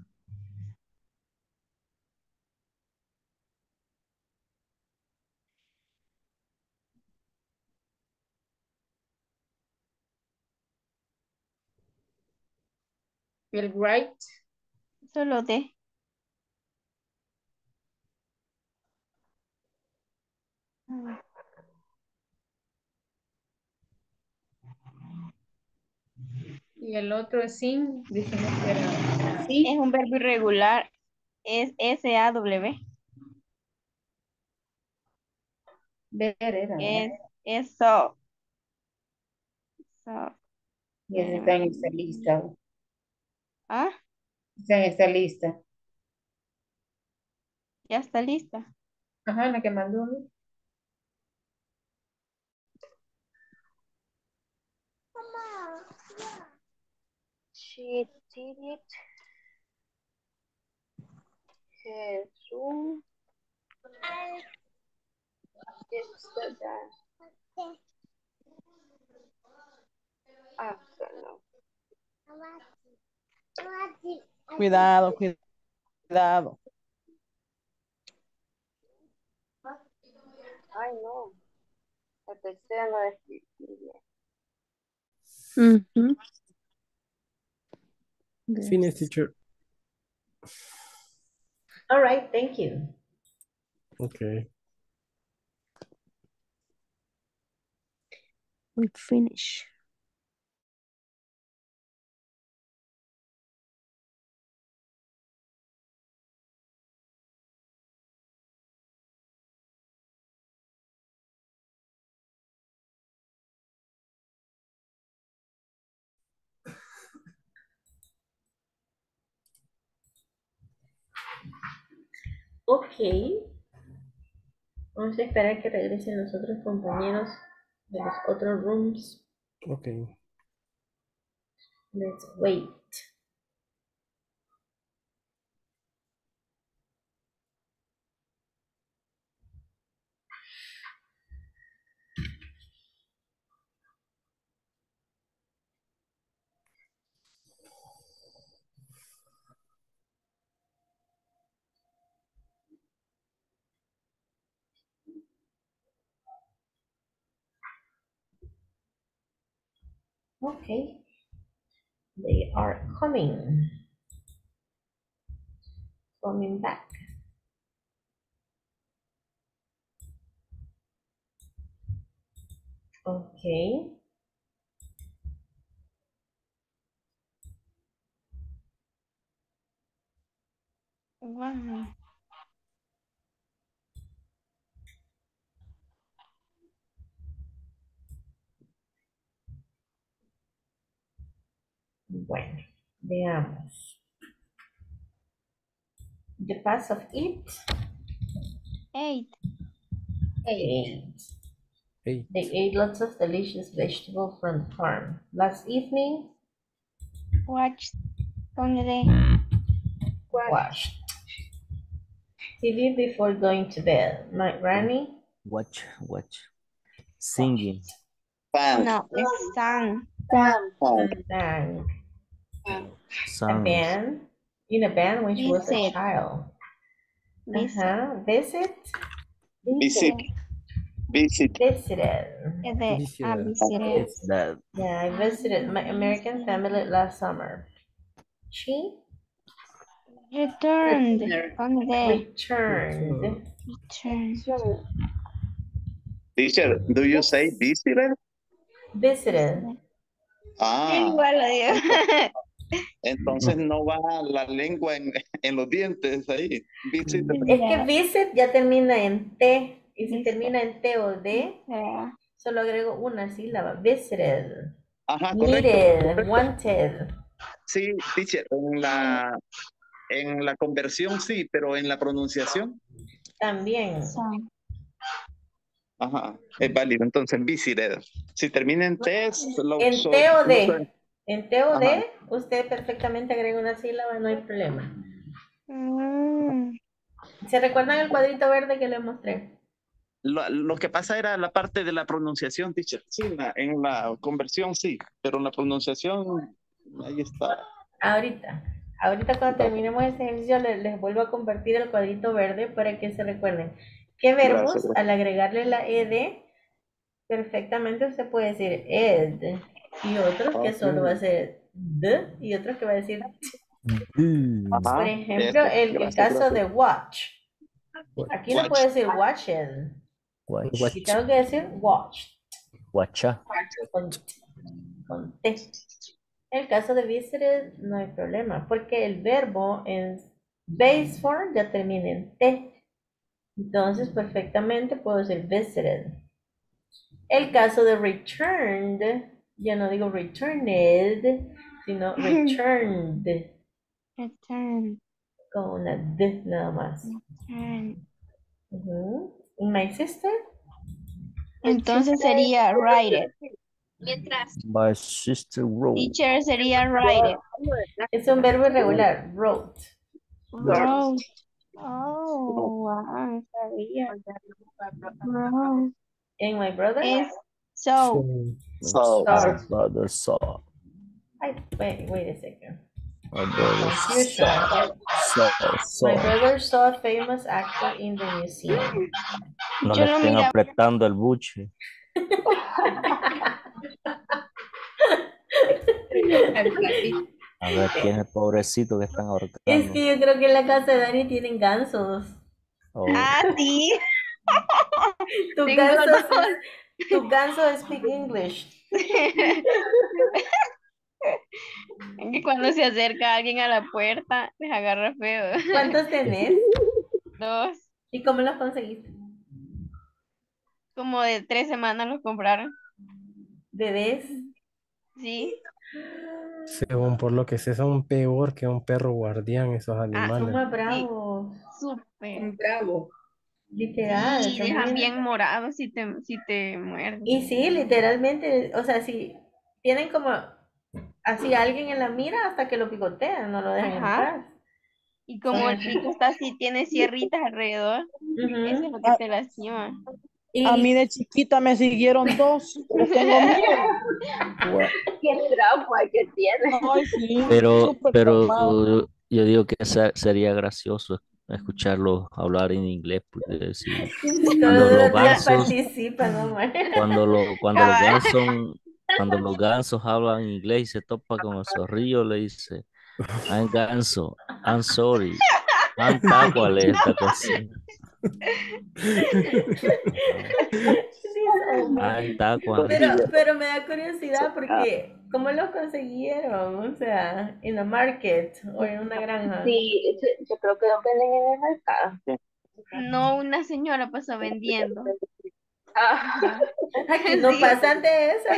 El right, Solo D. y el otro es sin, dijimos que era sí. Es un verbo irregular. Es S-A-W. Ver era, ¿verdad? Es so. So. Y ese está en esta lista. Ah, Está en esta lista. ya está lista. Ajá, la que mandó. She did it. Jesús. Yesterday. Afternoon. Cuidado, cuidado. Ay, no. La tercera no es bien. Ujú. Finish, teacher. All right, thank you. Okay. We finish. Ok. Vamos a esperar que regresen los otros compañeros de los otros rooms. Okay. Let's wait. Okay. They are coming. Coming back. Okay. Wow. Bueno, veamos. The past of it. 8. Eight. Hey. They ate lots of delicious vegetables from the farm. Last evening, Watch. Con D. washed. TV before going to bed. My granny Watch. Singing. Fan. No, es San. sang a Songs. band in a band when she was a Visit. child. Visit. Visit. Visit. Visit. Visited. Es de Visited. visited. It's that. Yeah, I visited my American family last summer. She Returned. Con D. returned. Return. Teacher, do you say visited? Visited. Ah, Igual lo digo. entonces no va la lengua en los dientes ahí. Visited. Es que visit ya termina en T. Y si termina en T o D, solo agrego una sílaba. Visited. Ajá, Needed. correcto. Wanted. Sí, teacher, en la conversión sí, pero en la pronunciación, También. ajá, es válido. Entonces, visited. Si termina en T, En T o D. no sé. En T o Ajá. D, usted perfectamente agrega una sílaba, no hay problema. ¿Se recuerdan el cuadrito verde que les mostré? Lo que pasa era la parte de la pronunciación, teacher. Sí, en la conversión sí, pero en la pronunciación, ahí está. Ahorita cuando terminemos este ejercicio les vuelvo a compartir el cuadrito verde para que se recuerden qué verbos Gracias. al agregarle la ed perfectamente usted puede decir ed y otros que solo va a ser d y otros que va a decir t. Ajá, Por ejemplo, eso, el gracias, caso gracias. de watch. Aquí no Watch. puedo decir watched. Watch. Y tengo que decir watched Watcha. con T. En el caso de visited no hay problema, porque el verbo en base form ya termina en T. Entonces, perfectamente puedo decir visited. El caso de returned, ya no digo returned, sino returned, Return. con una D nada más. Return. My sister. Entonces sería write it. My sister wrote. Teacher sería write it. Es un verbo irregular. Wrote. Wrote. Oh, wow, sabía. Wrote. And my brother. Es so. Saw. My brother saw. Wait a second. My brother Confusion. saw. My brother saw a famous actor in the museum. No Yo le lo estén miraba. apretando el buche. A ver quién es el pobrecito que están ahorcando. Es que yo creo que en la casa de Dani tienen gansos. Oh. Ah, sí. Tu Tengo ganso speak English. Es que cuando se acerca alguien a la puerta, les agarra feo. ¿Cuántos tenés? 2. ¿Y cómo los conseguiste? Como de 3 semanas los compraron. ¿Bebés? Sí. Según por lo que sé, son peor que un perro guardián esos Son animales. más bravos. Súper. Bravo. Literal. Sí, son dejan bien- bien morados si te muerden. Y sí, literalmente, o sea, si tienen como así alguien en la mira hasta que lo picotean, no lo dejan en Ajá. paz. Y como el pico está así, tiene sierritas alrededor, eso es lo que te lastima. A mí de chiquita me siguieron 2. Les tengo miedo. Qué trauma que tiene. Ay, sí. Pero súper traumado. yo digo que sería gracioso escucharlos hablar en inglés, porque si cuando Todos los los días gansos, participan, Omar. cuando los gansos hablan inglés y se topa con el zorrillo, le dice, I'm ganso, I'm sorry, I'm tacuale, esta cosa. I'm tacuale. Pero me da curiosidad porque ¿cómo los consiguieron? O sea, en la market o en una granja. Sí, yo creo que lo venden en el mercado. No, una señora pasó vendiendo. Ah, Aquí no Sí. pasan de esas.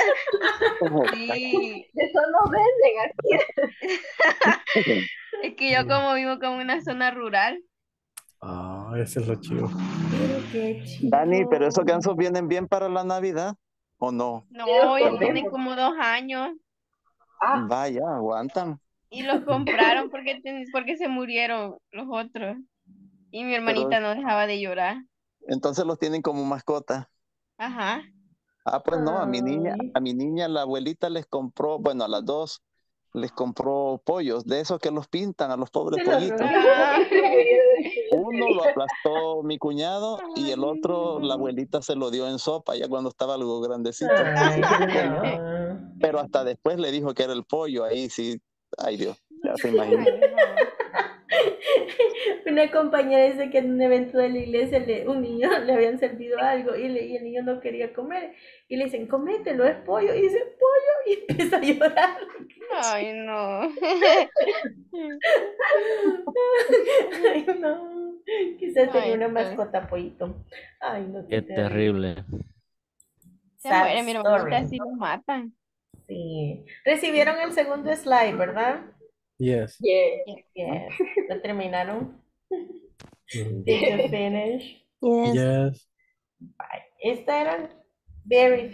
Sí, eso no venden aquí. es que yo como vivo como en una zona rural. Ah, ese es lo chido. Pero qué chido. Dani, pero esos gansos vienen bien para la Navidad, ¿o no? No, ya tienen como 2 años Vaya, aguantan. y los compraron porque se murieron los otros. Y mi hermanita no dejaba de llorar. Entonces los tienen como mascota. Ajá. Ah, pues no, a mi niña la abuelita les compró, bueno, a las 2 les compró pollos, de esos que los pintan a los pobres pollitos. Uno lo aplastó mi cuñado y el otro la abuelita se lo dio en sopa ya cuando estaba algo grandecito. Ay, no. Pero hasta después le dijo que era el pollo, ahí sí, ay Dios, ya se imagina. Una compañera dice que en un evento de la iglesia un niño le habían servido algo y el niño no quería comer. Y le dicen, comételo, es pollo. Y dice, pollo, y empieza a llorar. Ay, no. Ay, no. Quizás tenía una Ay, mascota pollito. Ay, no, Qué terrible. Se Sad muere mi hermanita, story. si los matan. Sí. Recibieron el segundo slide, ¿verdad? Yes. Yes. ¿Lo terminaron? Did you finish? Yes. Esta eran very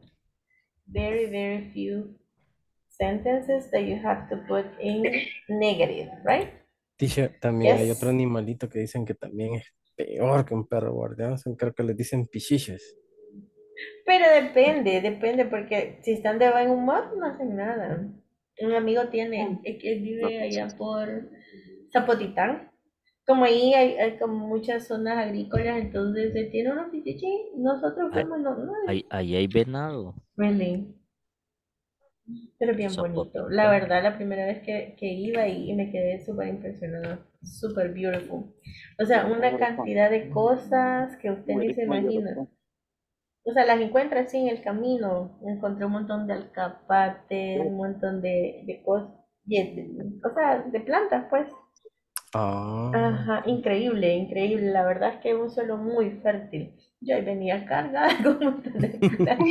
few sentences that you have to put in negative, right? Teacher, también hay Yes. otro animalito que dicen que también es peor que un perro guardián. Creo que les dicen pichiches. Pero depende, porque si están de buen humor, no hacen nada. Un amigo tiene, que vive allá por Zapotitán. Como ahí hay como muchas zonas agrícolas, entonces él tiene unos pichichis, nosotros fuimos, no, Ahí hay venado. really. Pero bien bonito. La verdad, la primera vez que iba y me quedé súper impresionada. Súper beautiful. O sea, una cantidad de cosas que usted ni se imagina. O sea, las encuentra así en el camino. Encontré un montón de alcapates, un montón de cosas. O sea, de plantas, pues. Ah. Ajá, increíble. La verdad es que es un suelo muy fértil. Yo ahí venía cargada con un montón de plantas.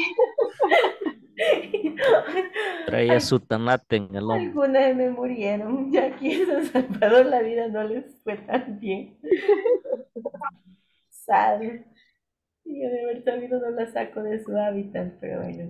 Traía su tanate en el hombro. Algunas me murieron. Ya aquí en San Salvador la vida no les fue tan bien. Sad. Yo de haber sabido no la saco de su hábitat, pero bueno.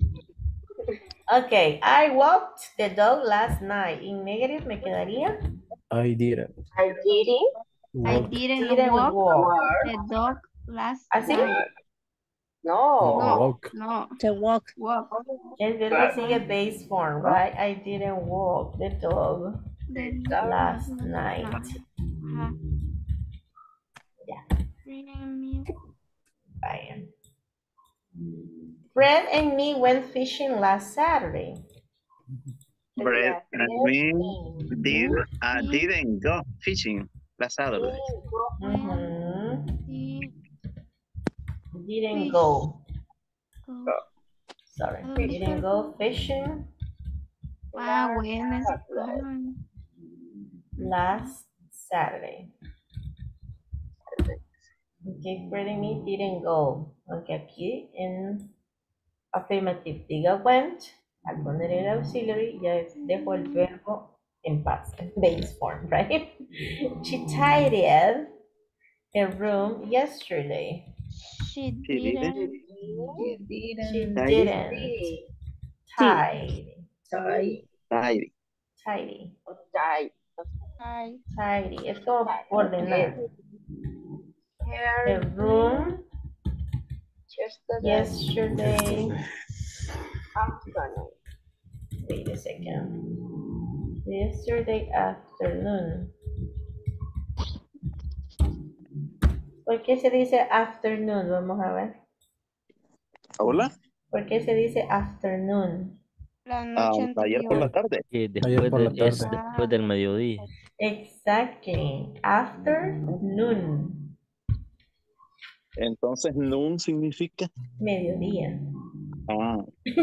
Okay, I walked the dog last night. In negative me quedaría. I didn't. I Walk. didn't walk the dog last ¿Así? night. No, No, walk. no. The walk. Walk El verbo sigue base form, right? I didn't walk the dog the dog last night. Ajá. Ya, Premium. vaya. Fred and me went fishing last Saturday. Brett and me didn't go fishing last Saturday. Mhm. Didn't Fish. go. Go. Sorry, didn't go fishing Ah, bueno, ese plan. last Saturday. Okay, Fred and me didn't go. Okay, aquí en afirmative diga went. Al poner el auxiliary ya dejo el verbo en paz, en base form, right? She tidied her room yesterday. She didn't. didn't. She didn't. Tidy. Tidy. Tidy. Es como ordenar. The room yesterday. Wait a second. Yesterday afternoon. ¿Por qué se dice afternoon? Vamos a ver. Hola. ¿Por qué se dice afternoon? La noche Ayer por la anterior. tarde. Después, por la es tarde. después del mediodía. Exactly. Afternoon. Entonces, noon significa. Mediodía. Ah,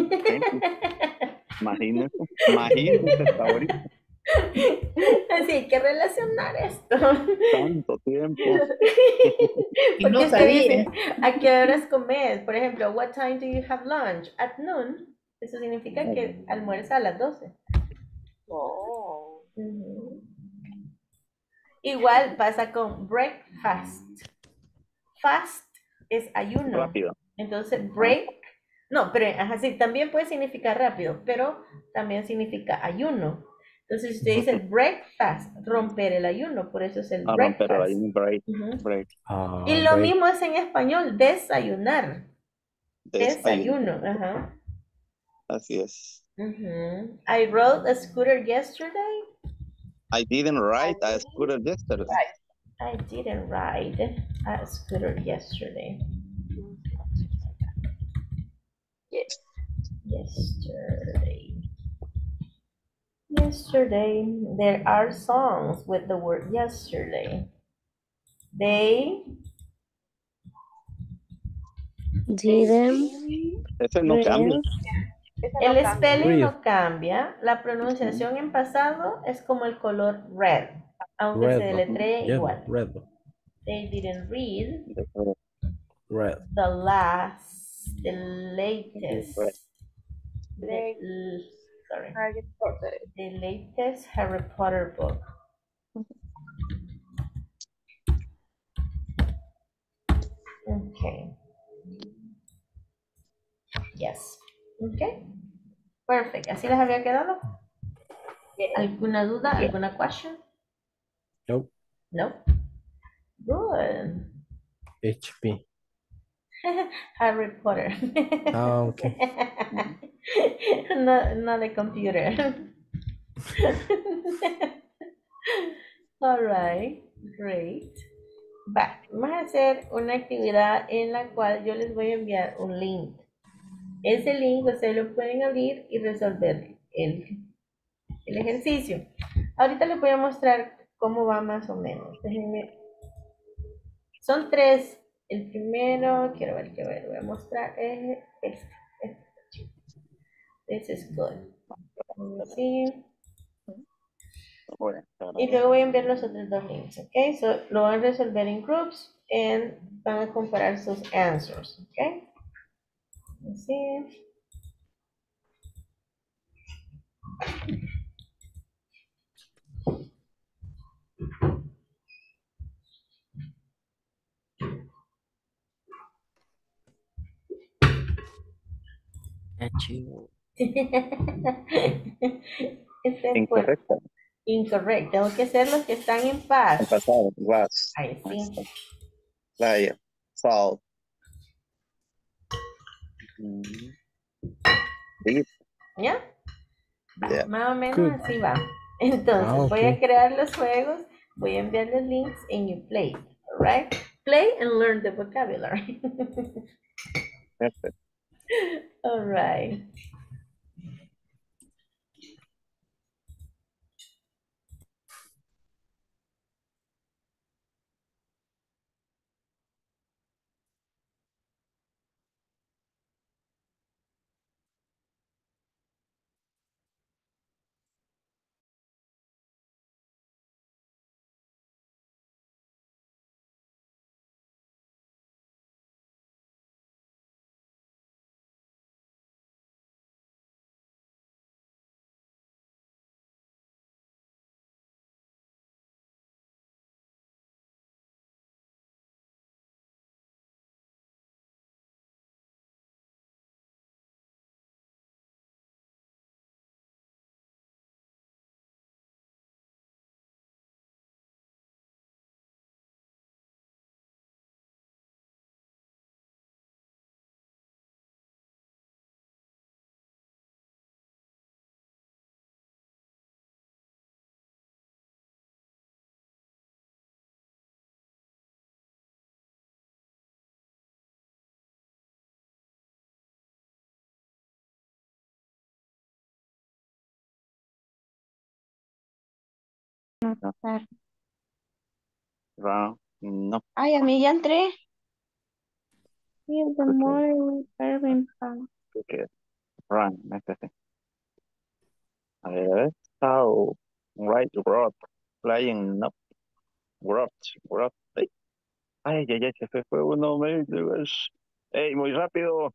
imagínese hasta ahorita. Así hay que relacionar esto. Tanto tiempo. Y no Porque se sabía. dice, ¿a qué horas comes? Por ejemplo, what time do you have lunch? At noon. Eso significa que almuerza a las 12. Ujú. Igual pasa con breakfast. Fast es ayuno. Rápido. Entonces, break. No, pero sí, también puede significar rápido, pero también significa ayuno. Entonces, si usted dice breakfast, romper el ayuno, por eso es el breakfast. Pero hay un break. Ujú. break. Y lo break. mismo es en español, desayunar. Desayuno, ajá. Así es. Ujú. I rode a scooter yesterday. I didn't ride a scooter yesterday. I didn't ride a scooter yesterday. Yesterday, there are songs with the word yesterday. They Didn't. Ese no cambia. El spelling Read. no cambia, la pronunciación en pasado es como el color red, aunque se Red. deletrea Yellow. igual. Red. They didn't read Red. the latest Harry Potter book. Okay. Yes. Okay. Perfect. ¿Así les había quedado? ¿Alguna duda? ¿Alguna question? Nope. No. Good. HP. Harry Potter. Ah, okay. No de computer. All right. Great. Va, vamos a hacer una actividad en la cual yo les voy a enviar un link. Ese link ustedes lo pueden abrir y resolver el ejercicio. Ahorita les voy a mostrar cómo va más o menos. Déjenme. Son 3. El primero, quiero ver, voy a mostrar este. This is good. Sí. Y luego voy a enviar los otros 2 links, ¿ok? So, lo van a resolver en groups y van a comparar sus answers, ¿ok? Así. Achieved. Ese fue Incorrecto. incorrecto. Tengo que ser los que están en En paz. pasado. Was. Ahí sí. Player. Salt. Mm, Deep. ¿Ya? Yeah. Más o menos Good. así va. Entonces, Ah, voy a ok. crear los juegos, voy a enviar los links en you play, right? Play and learn the vocabulary. Perfect. All right. No tocar. Wrong. No. Ay, a mí ya entré. Feel the Okay. more we serve in power. Okay. Run. Este. A ver. How. Right. Rock. Flying. No. Rock. Rock. Ay, ay, ay, se fue uno. Ey, muy rápido.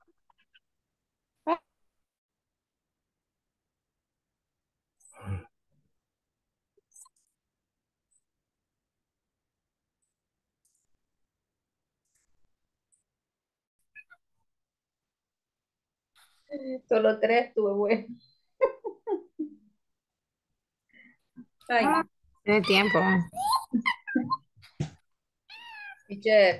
Solo tres tuve bueno. Ay, Tiene tiempo. teacher,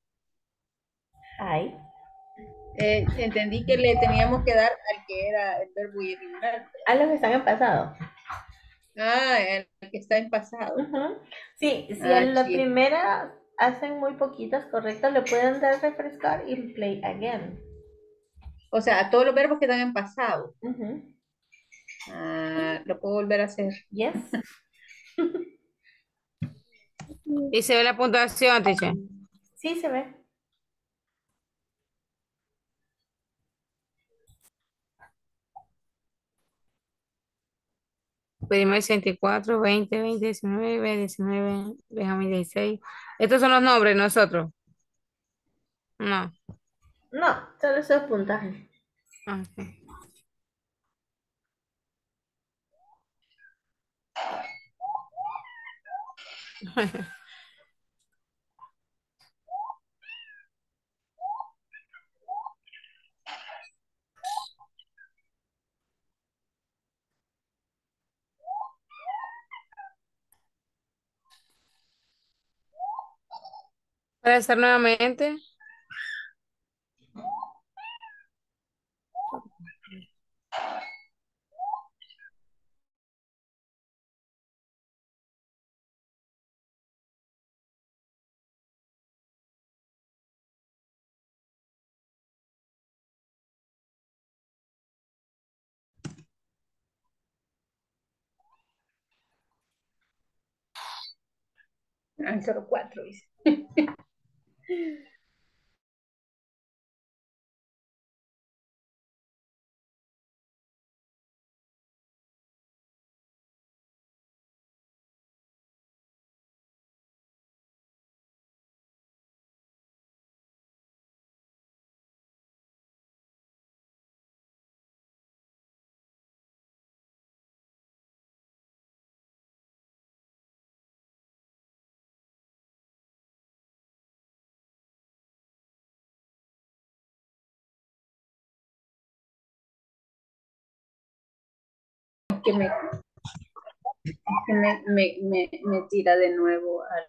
Hi. entendí que le teníamos que dar al que era el verbo irregular. A los que están en pasado. Ah, el que está en pasado. Ujú. Sí, si Ah, en la sí. primera hacen muy poquitas correctas, le pueden dar refrescar y play again. O sea, a todos los verbos que están en pasado. Ujú. Ah, lo puedo volver a hacer. Yes. Y se ve la puntuación, teacher. Sí, se ve. Pedimos 64, 20, 20, 19, 19, Benjamín 16. Estos son los nombres, nosotros. No. No, solo eso es puntaje. Ok. Para estar nuevamente. Ah, solo cuatro, dice. que me tira de nuevo al...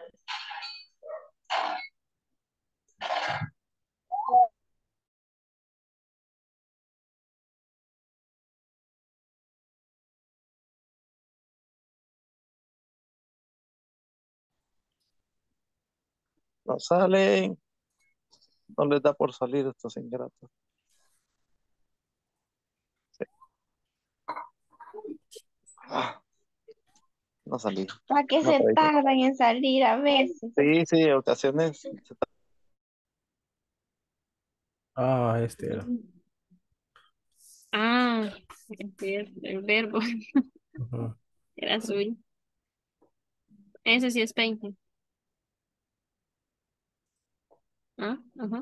No salen. No les da por salir estos ingratos. Sí. No salí. ¿Para qué No se traí. tardan en salir a veces? Sí, sí, ocasiones. Ah, este era. Ah, el verbo Ujú. era suyo. Ese sí es 20. Ah, ajá.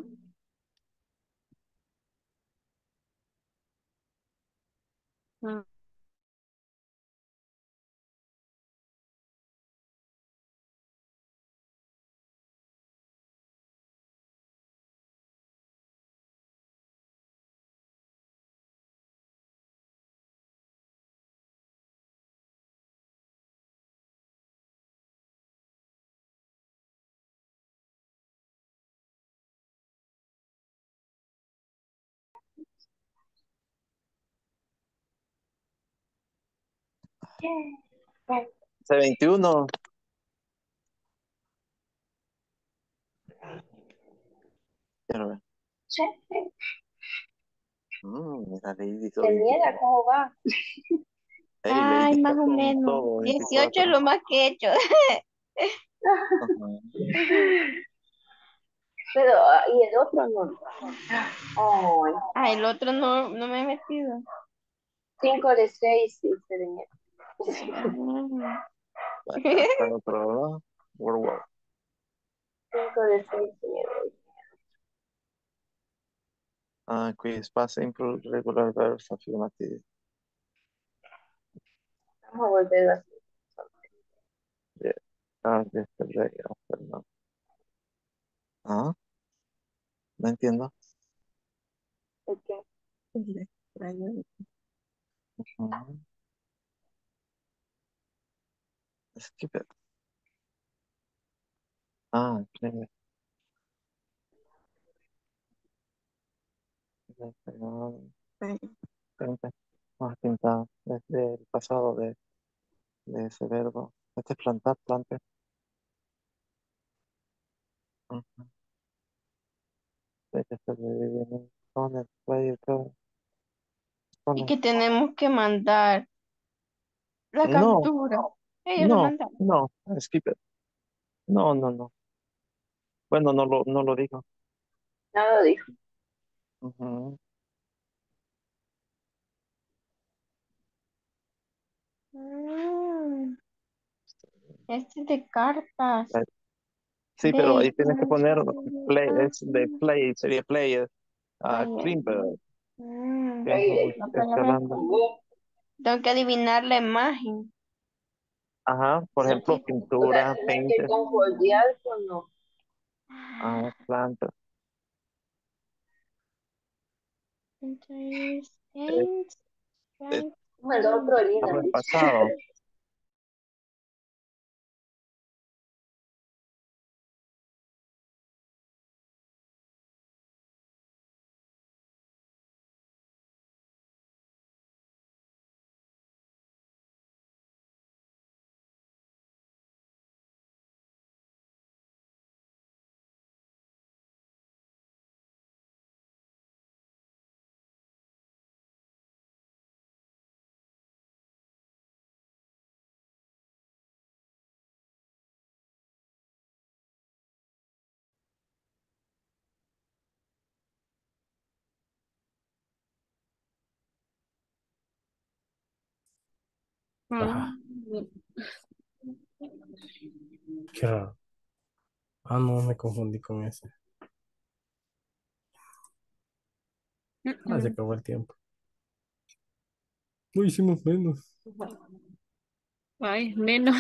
Ah, C21. Quiero ver. Mira, Lady, ¿Se soy niega? ¿Cómo va? Hey, Lady Ay, está más o con menos. todo, 18 es 24. lo más que he hecho. Ajá. Pero, y el otro no. Oh, Ah, el otro no me he metido. 5 de 6, dice Daniel. Ah. Acá está otro, ¿verdad? World War. 5 de 6, señor. Quiz, past, simple, regular verbs, affirmative. Vamos a volver a hacer. Yeah. Yesterday, afternoon. Ah, no entiendo. Ok. Ujú. Skip it. Clear. Frente. Más pintado desde el pasado de ese verbo. Este es plantar, plante. Ujú. Este es el con el player, con Y el- que tenemos que mandar la No, captura. Ellos lo no, mandan. no, skip it. No, no, no. Bueno, no lo digo. No lo dijo. Ujú. Mm, este es de cartas. Sí, pero De ahí tienes que poner play, es de play, sería player. player. Climber, Mm, tiempo la palabra escalando. tengo que adivinar la imagen. Ajá, por ejemplo, O sea, pintura, tenés paint, que concordiar con no. planta. Entonces, Eh, eh, Como el otro orina, Estamos en dicho. pasado. Ajá, qué raro. Ah, no, me confundí con ese. Ah, se acabó el tiempo. No hicimos menos. Ay, menos.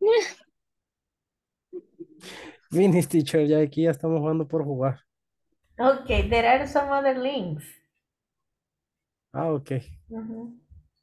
Finish, teacher, ya aquí ya estamos jugando por jugar. Okay, there are some other links. Ah, ok. Ujú.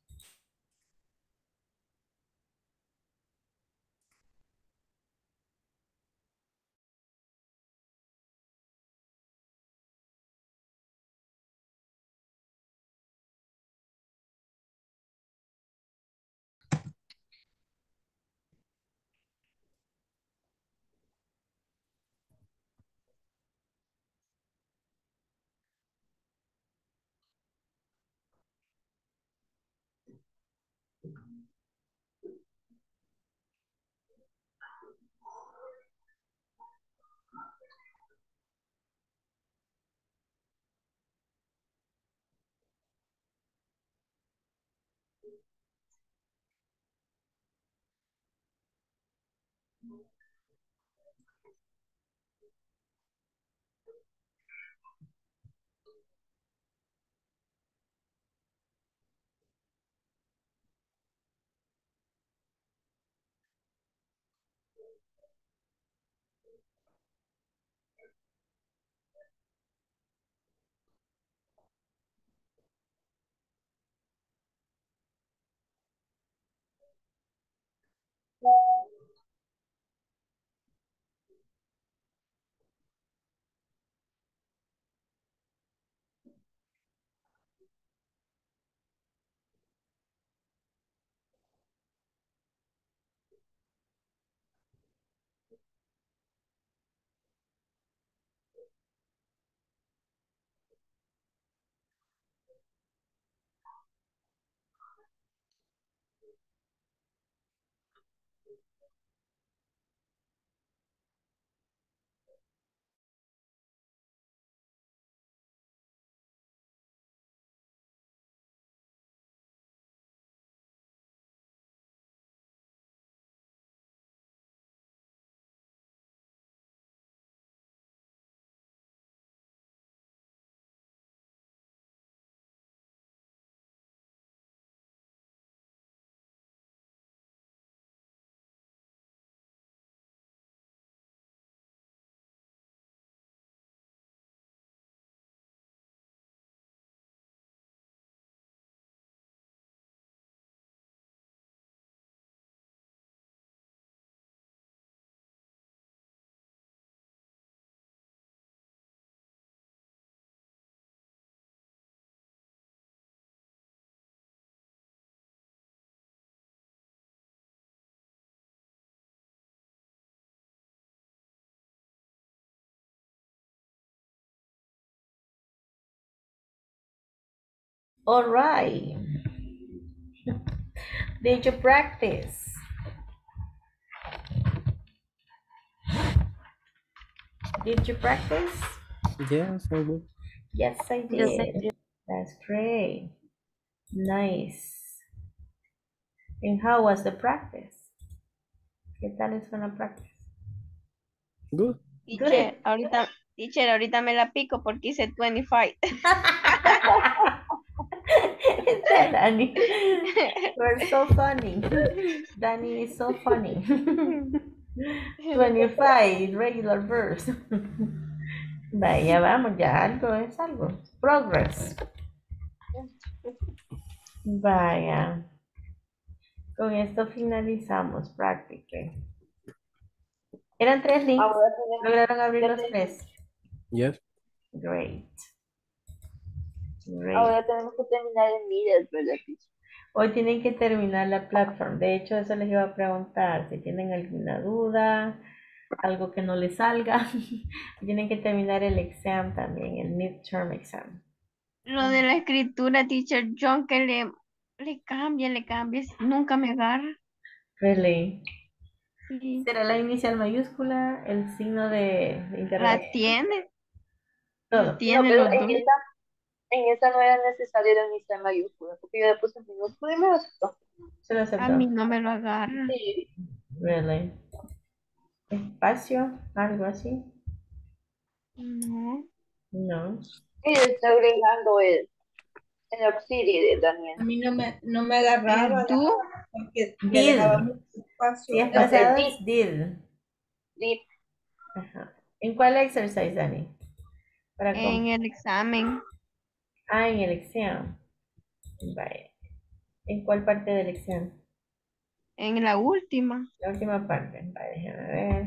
All right. Did you practice? Did you practice? Yes, I will. Yes, I Yes, I did. That's great. Nice. And how was the practice? ¿Qué tal es una practice? Good. Teacher, ahorita me la pico porque hice 25. Danny, you're so funny. Danny is so funny. 25, regular verse. Vaya, vamos, ya algo es algo. Progress. Vaya. Con esto finalizamos práctica. Eran 3 links. ¿Lograron abrir los 3? Yes. Great. Great. Ahora tenemos que terminar en middle, ¿verdad, teacher? Hoy tienen que terminar la platform. De hecho, eso les iba a preguntar. Si tienen alguna duda, algo que no les salga, tienen que terminar el exam también, el midterm exam. Lo de la escritura, teacher John, que le cambia, nunca me agarra. Really. Sí. ¿Será la inicial mayúscula, el signo de La interrogación? tiene, Todo. lo No, tiene pero los dos. en esa no era necesario la inicial mayúscula, porque yo le puse minúscula y me lo aceptó. Se lo A aceptó. mí no me lo agarra. Sí. Really. Espacio, algo así. No. No. Y le está agregando el auxilio de Daniel. A mí no me agarraba ¿El tú? porque le Did. dejaba mucho espacio. Si es No, es pasado did. es did. Did. Ajá. ¿En cuál exercise, Dani? En el examen. En el exam. Vale. ¿En cuál parte del exam? En la última. La última parte. Vale, déjame ver.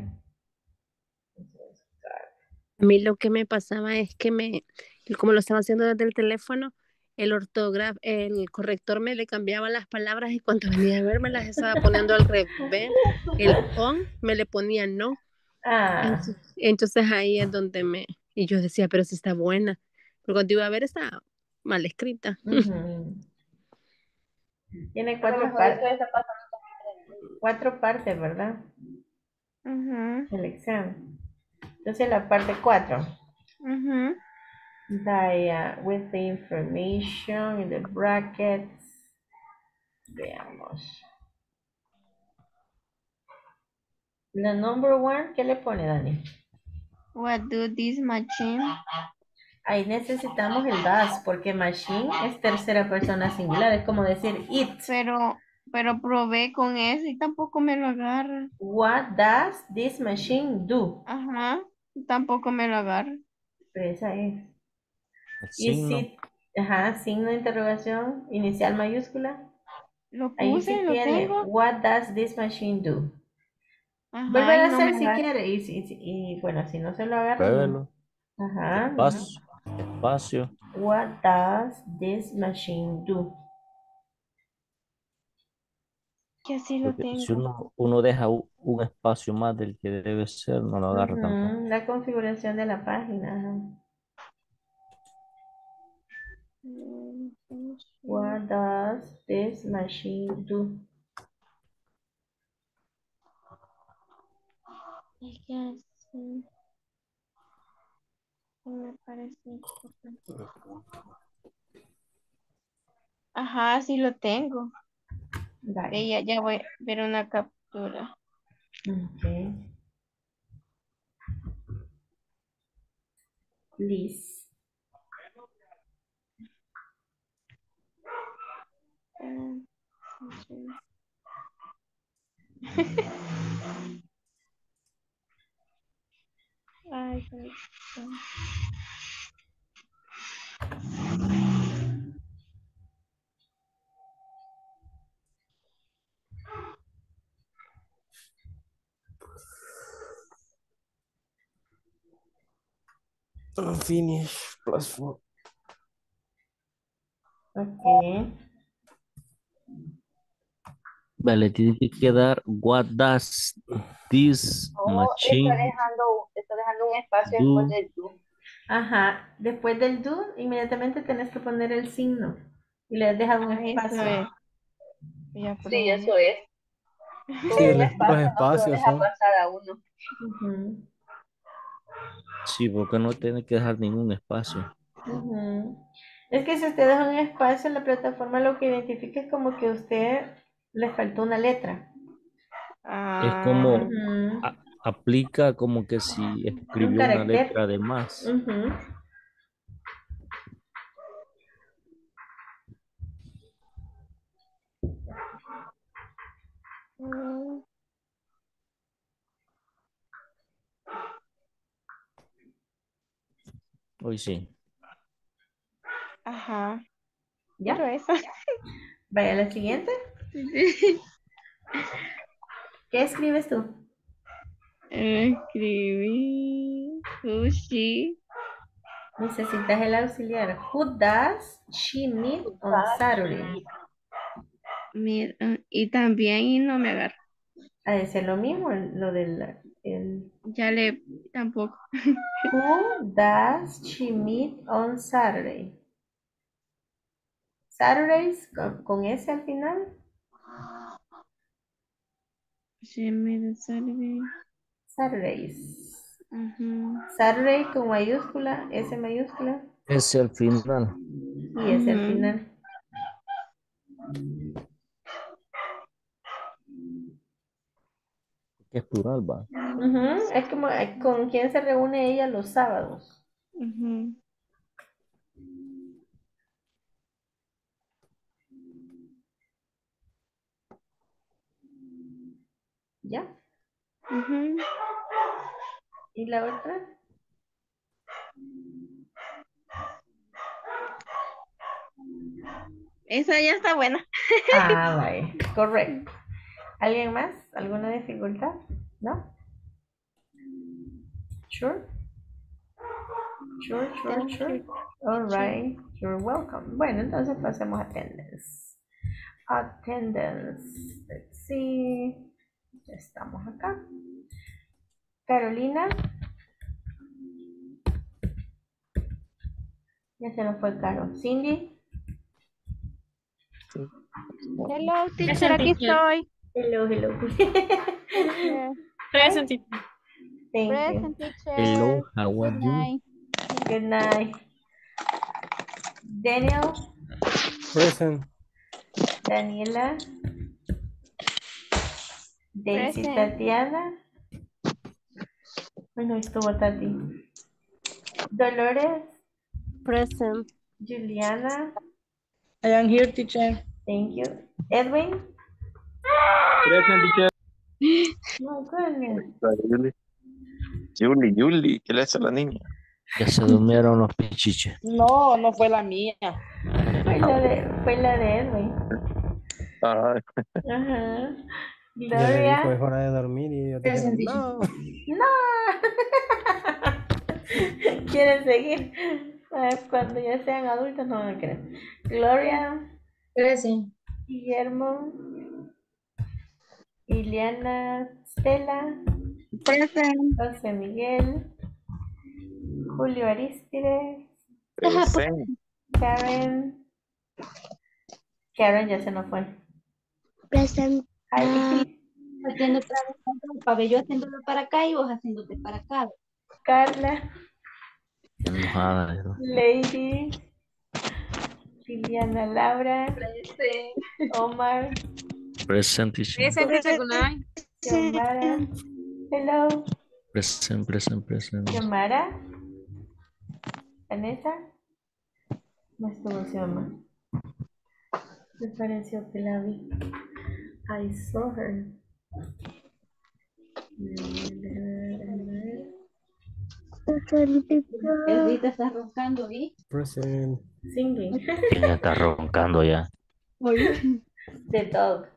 A mí lo que me pasaba es que como lo estaba haciendo desde el teléfono, el corrector me le cambiaba las palabras y cuando venía a ver me las estaba poniendo al revés. El on me le ponía no. Entonces ahí es donde y yo decía, pero si está buena. Pero cuando iba a ver está mal escrita. Tiene A lo cuatro mejor esto partes. está pasando también. 4 partes, ¿verdad? Ujú, El exam. Entonces la parte 4. ujú. With the information in the brackets. Veamos. La number 1, ¿qué le pone, Dani? What do this machine? Ahí necesitamos el does, porque machine es tercera persona singular, es como decir it. Pero probé con eso y tampoco me lo agarra. What does this machine do? Ajá, tampoco me lo agarra. Pero esa es. El Y signo. si, signo de interrogación, inicial mayúscula. Lo Ahí puse, sí lo tiene. tengo. What does this machine do? Vuelve Ajá, y a no me hacer si agarra. quiere. Y bueno, si no se lo agarra, no. Pruébelo. Ajá. Espacio. Espacio. What does this machine do? Que así lo Porque si tengo. uno deja un espacio más del que debe ser, no lo agarra tampoco. La configuración de la página. Ajá. What does this machine do? Es que así no me parece importante. Ajá, sí lo tengo. Dale. Ya voy a ver una captura. Okay. Please. Ay, qué lindo. Finish plus 4. Ok. Vale, tiene que quedar what does this Oh, machine está dejando un espacio después do. del do. Ajá. Después del do, inmediatamente tenés que poner el signo. Y le has dejado un Eso espacio. es. Ya Sí, probé. eso es. Con Sí, un los espacio no se lo espacios deja son. pasar a uno. Ujú, Sí, porque no tiene que dejar ningún espacio. ujú. Es que si usted deja un espacio en la plataforma, lo que identifica es como que a usted le faltó una letra. Es Ah, como Ujú. aplica como que si Un escribió una carácter. letra de más. Ujú. mm, Hoy sí. ajá. ¿Ya? Pero eso. Vaya a la siguiente. ¿Qué escribes tú? Escribí sushi. Necesitas el auxiliar. Who does she meet on Saturday? Mira, y también y no me agarra. Ha de ser lo mismo, lo del... Ya le tampoco. Who does she meet on Saturday? Saturdays con S al final. She made a Saturday. Saturdays. Ujú, Saturday con mayúscula, S mayúscula Ese al final. y S al ujú. final. Que es plural, va. Ujú, es como con quién se reúne ella los sábados. Ujú. ¿Ya? Ujú. ¿Y la otra? Esa ya está buena. Ah, vaya, correcto. ¿Alguien más? ¿Alguna dificultad? ¿No? Sure, sure, sure, Thank sure. you. All right, you're welcome. Bueno, entonces pasemos a attendance. Attendance. Let's see. Ya estamos acá. Carolina. Ya se nos fue Caro. Cindy. Hello, teacher, Present aquí teacher. estoy. Hello, hello. Yeah. Present teacher. Thank you. Present, teacher. Hello, how are Good you? night. Good night. Daniel. Present. Daniela. Daisy Present. Tatiana. Bueno, estuvo Tati. Dolores. Present. Juliana. I am here, teacher. Thank you. Edwin. Present teacher. My goodness. Yuli, ¿qué le hace a la niña? Ya se durmieron los pichiches. No, no fue la mía. Fue la de Edwin. Ay, Ajá. Ya le dijo, es Gloria. hora de dormir y yo dije, no. No. ¿Quieren seguir? Cuando ya sean adultos no van a querer. Gloria. Present. Guillermo. Iliana. Stella. Present. José Miguel. Julio Aristides. presente. Karen. Karen ya se nos fue. Present. Heidi. Haciendo otra vez el pabellón, haciéndolo para acá y vos haciéndote para acá. Carla. Enojada. ¿no? Lady. Liliana Laura. Omar. Present teacher. Present, teacher. Good night. Xiomara. Hello. Present. Xiomara. Vanessa. No estuvo Xiomara. Me pareció que la vi. I saw her. Ahorita estás roncando, ¿y? Present. Singing. ¿Quién está roncando ya? The dog.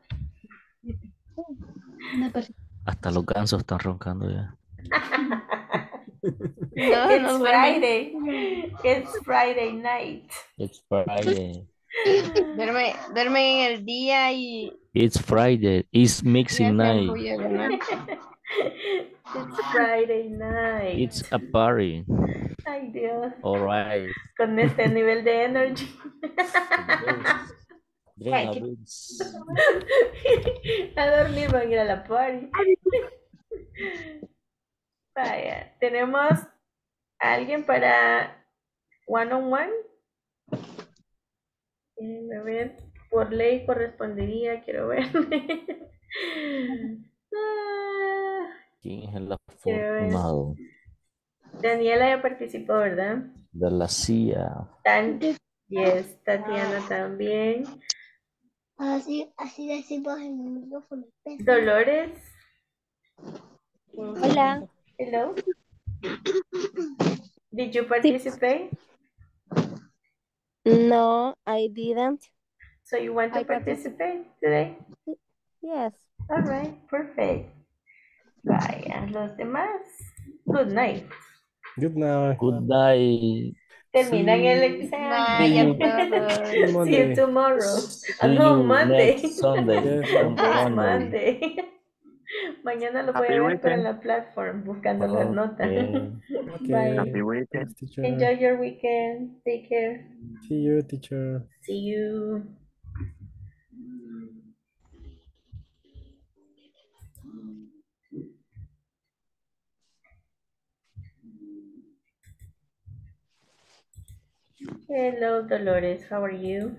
Hasta los gansos están roncando ya. No, It's no duerme. Friday. It's Friday night. It's Friday. Duerme en el día y It's Friday. It's mixing hacen night. bulla de noche. It's Friday night. It's a party. Ay, Dios. All right. Con este nivel de energy. Drink a bit. A dormir van a ir a la party. Vaya, tenemos a alguien para one on one. A ver, por ley correspondería, quiero ver. ¿Quién es el Quiero ver. afortunado Daniela ya participó, ¿verdad? de la CIA? Yes, Tatiana también. Así decimos en el micrófono. Dolores. Hola. Hello. Did you participate? No, I didn't. So you want to I participate today? Yes. All right, perfect. Vaya, los demás. Good night. Good night. Good night. Terminan el Vaya examen. todos. See you tomorrow. See No, you Monday. next Sunday. Yes. On Next Monday. Monday. Mañana lo voy Happy a ver por en weekend. la platform buscando las notas. Okay. Bye. Happy weekend. Yes, teacher. Enjoy your weekend. Take care. See you, teacher. See you. Hello, Dolores. How are you?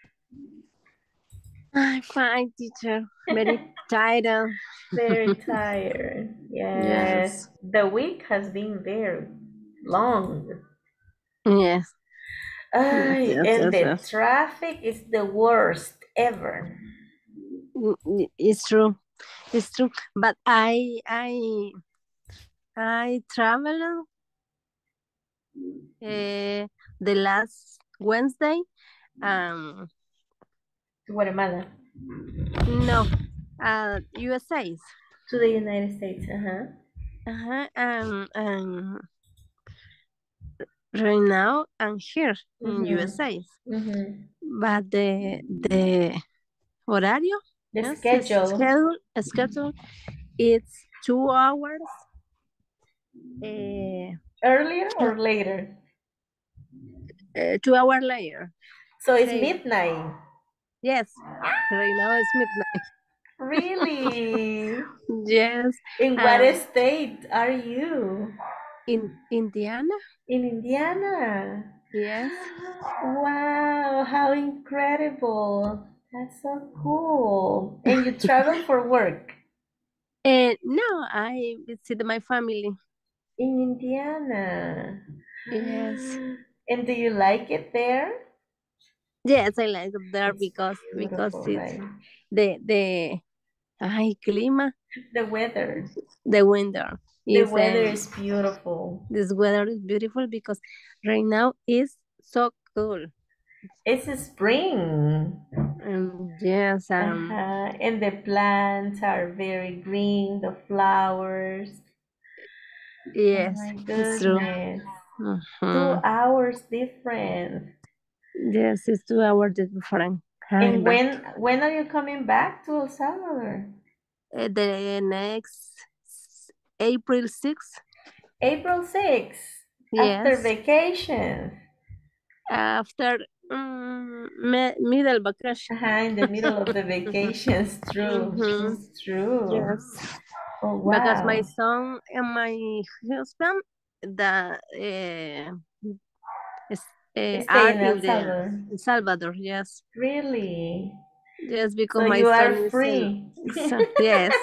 I'm fine, teacher. Very tired. Very tired. Yes. Yes. The week has been very long. Yes. Ay, Yes, and yes, the yes. traffic is the worst ever. It's true. It's true. But I traveled the last Wednesday. To Guatemala. No, USA. To the United States. Right now I'm here in USA. But the horario, The yes, schedule. schedule, it's 2 hours. Earlier or later? 2 hours later. So it's midnight. Yes, right now it's midnight. Really? Yes. In what state are you? In Indiana. In Indiana? Yes. Wow, how incredible. That's so cool. And you travel for work? No, I visit my family. In Indiana? Yes. And do you like it there? Yes, I like it there because right? the clima. The weather. The winter. The weather is beautiful. This weather is beautiful because right now is so cool. It's spring. Yes. And the plants are very green, the flowers. Yes, Oh my it's true. goodness. 2 hours difference. Yes, it's 2 hours different. And when are you coming back to El Salvador? The next April 6th. April 6th? Yes. After vacation? After middle vacation. In the middle of the vacations, true. It's true. Yes. Oh, wow. Because my son and my husband are in El Salvador. El Salvador, yes. Really? Yes, because so my you son are free. Yes.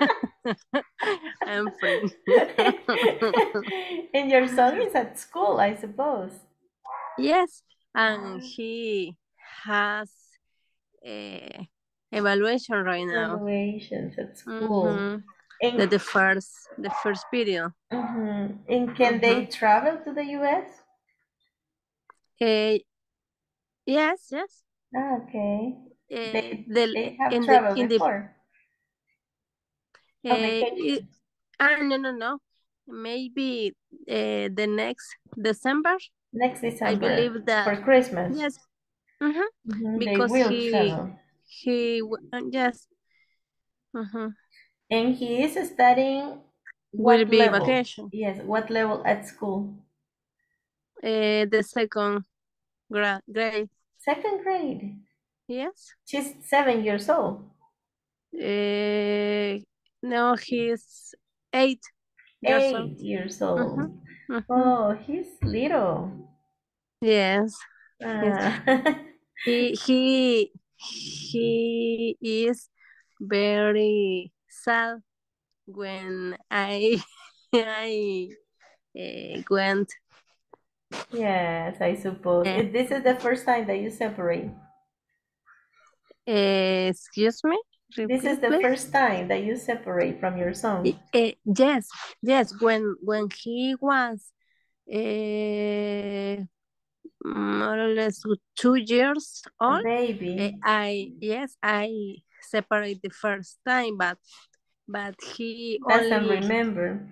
I'm free. And your son is at school, I suppose. Yes, and he has evaluation right now. Evaluations at school. And the first period. And can they travel to the US? Yes. Okay. They have in traveled the before. No. Maybe the next December. Next December. I believe that for Christmas. Yes. They Because will travel. Yes. And he is studying Will be level? vacation. Yes, what level at school? The second grade. Second grade? Yes. She's 7 years old. No, he's 8 years old. 8 years old. Oh, he's little. Yes. He is very sad when I went. Yes, I suppose. This is the first time that you separate. Excuse me? This is the first time that you separate from your son. Yes. When he was more or less 2 years old. A baby. I separate the first time, but he doesn't remember.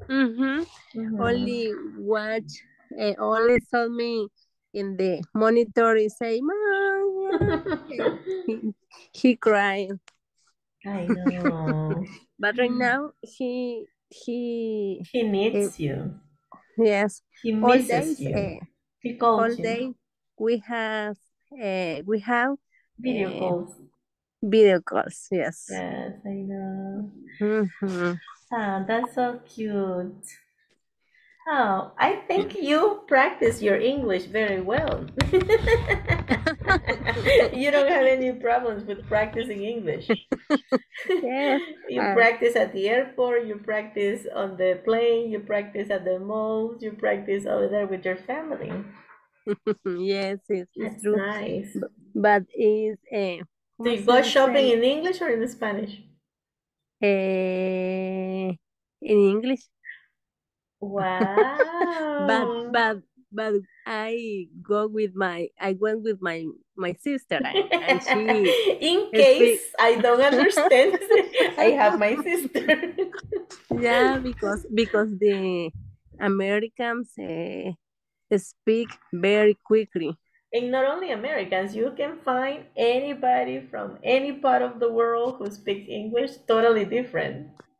Only watch. Only saw me in the monitor and say, "Mom." he cried. I know. But right now he needs you. Yes. He misses you. He calls all you. day we have video calls. Video calls, yes. Yes, I know. That's so cute. Oh, I think you practice your English very well. You don't have any problems with practicing English. Yes. You practice at the airport, you practice on the plane, you practice at the malls, you practice over there with your family. Yes, it's That's true. nice. But is Do you go shopping in English or in Spanish? In English. Wow. But I went with my sister and she In speak. case I don't understand, I have my sister. Yeah, because the Americans speak very quickly. And not only Americans, you can find anybody from any part of the world who speaks English totally different.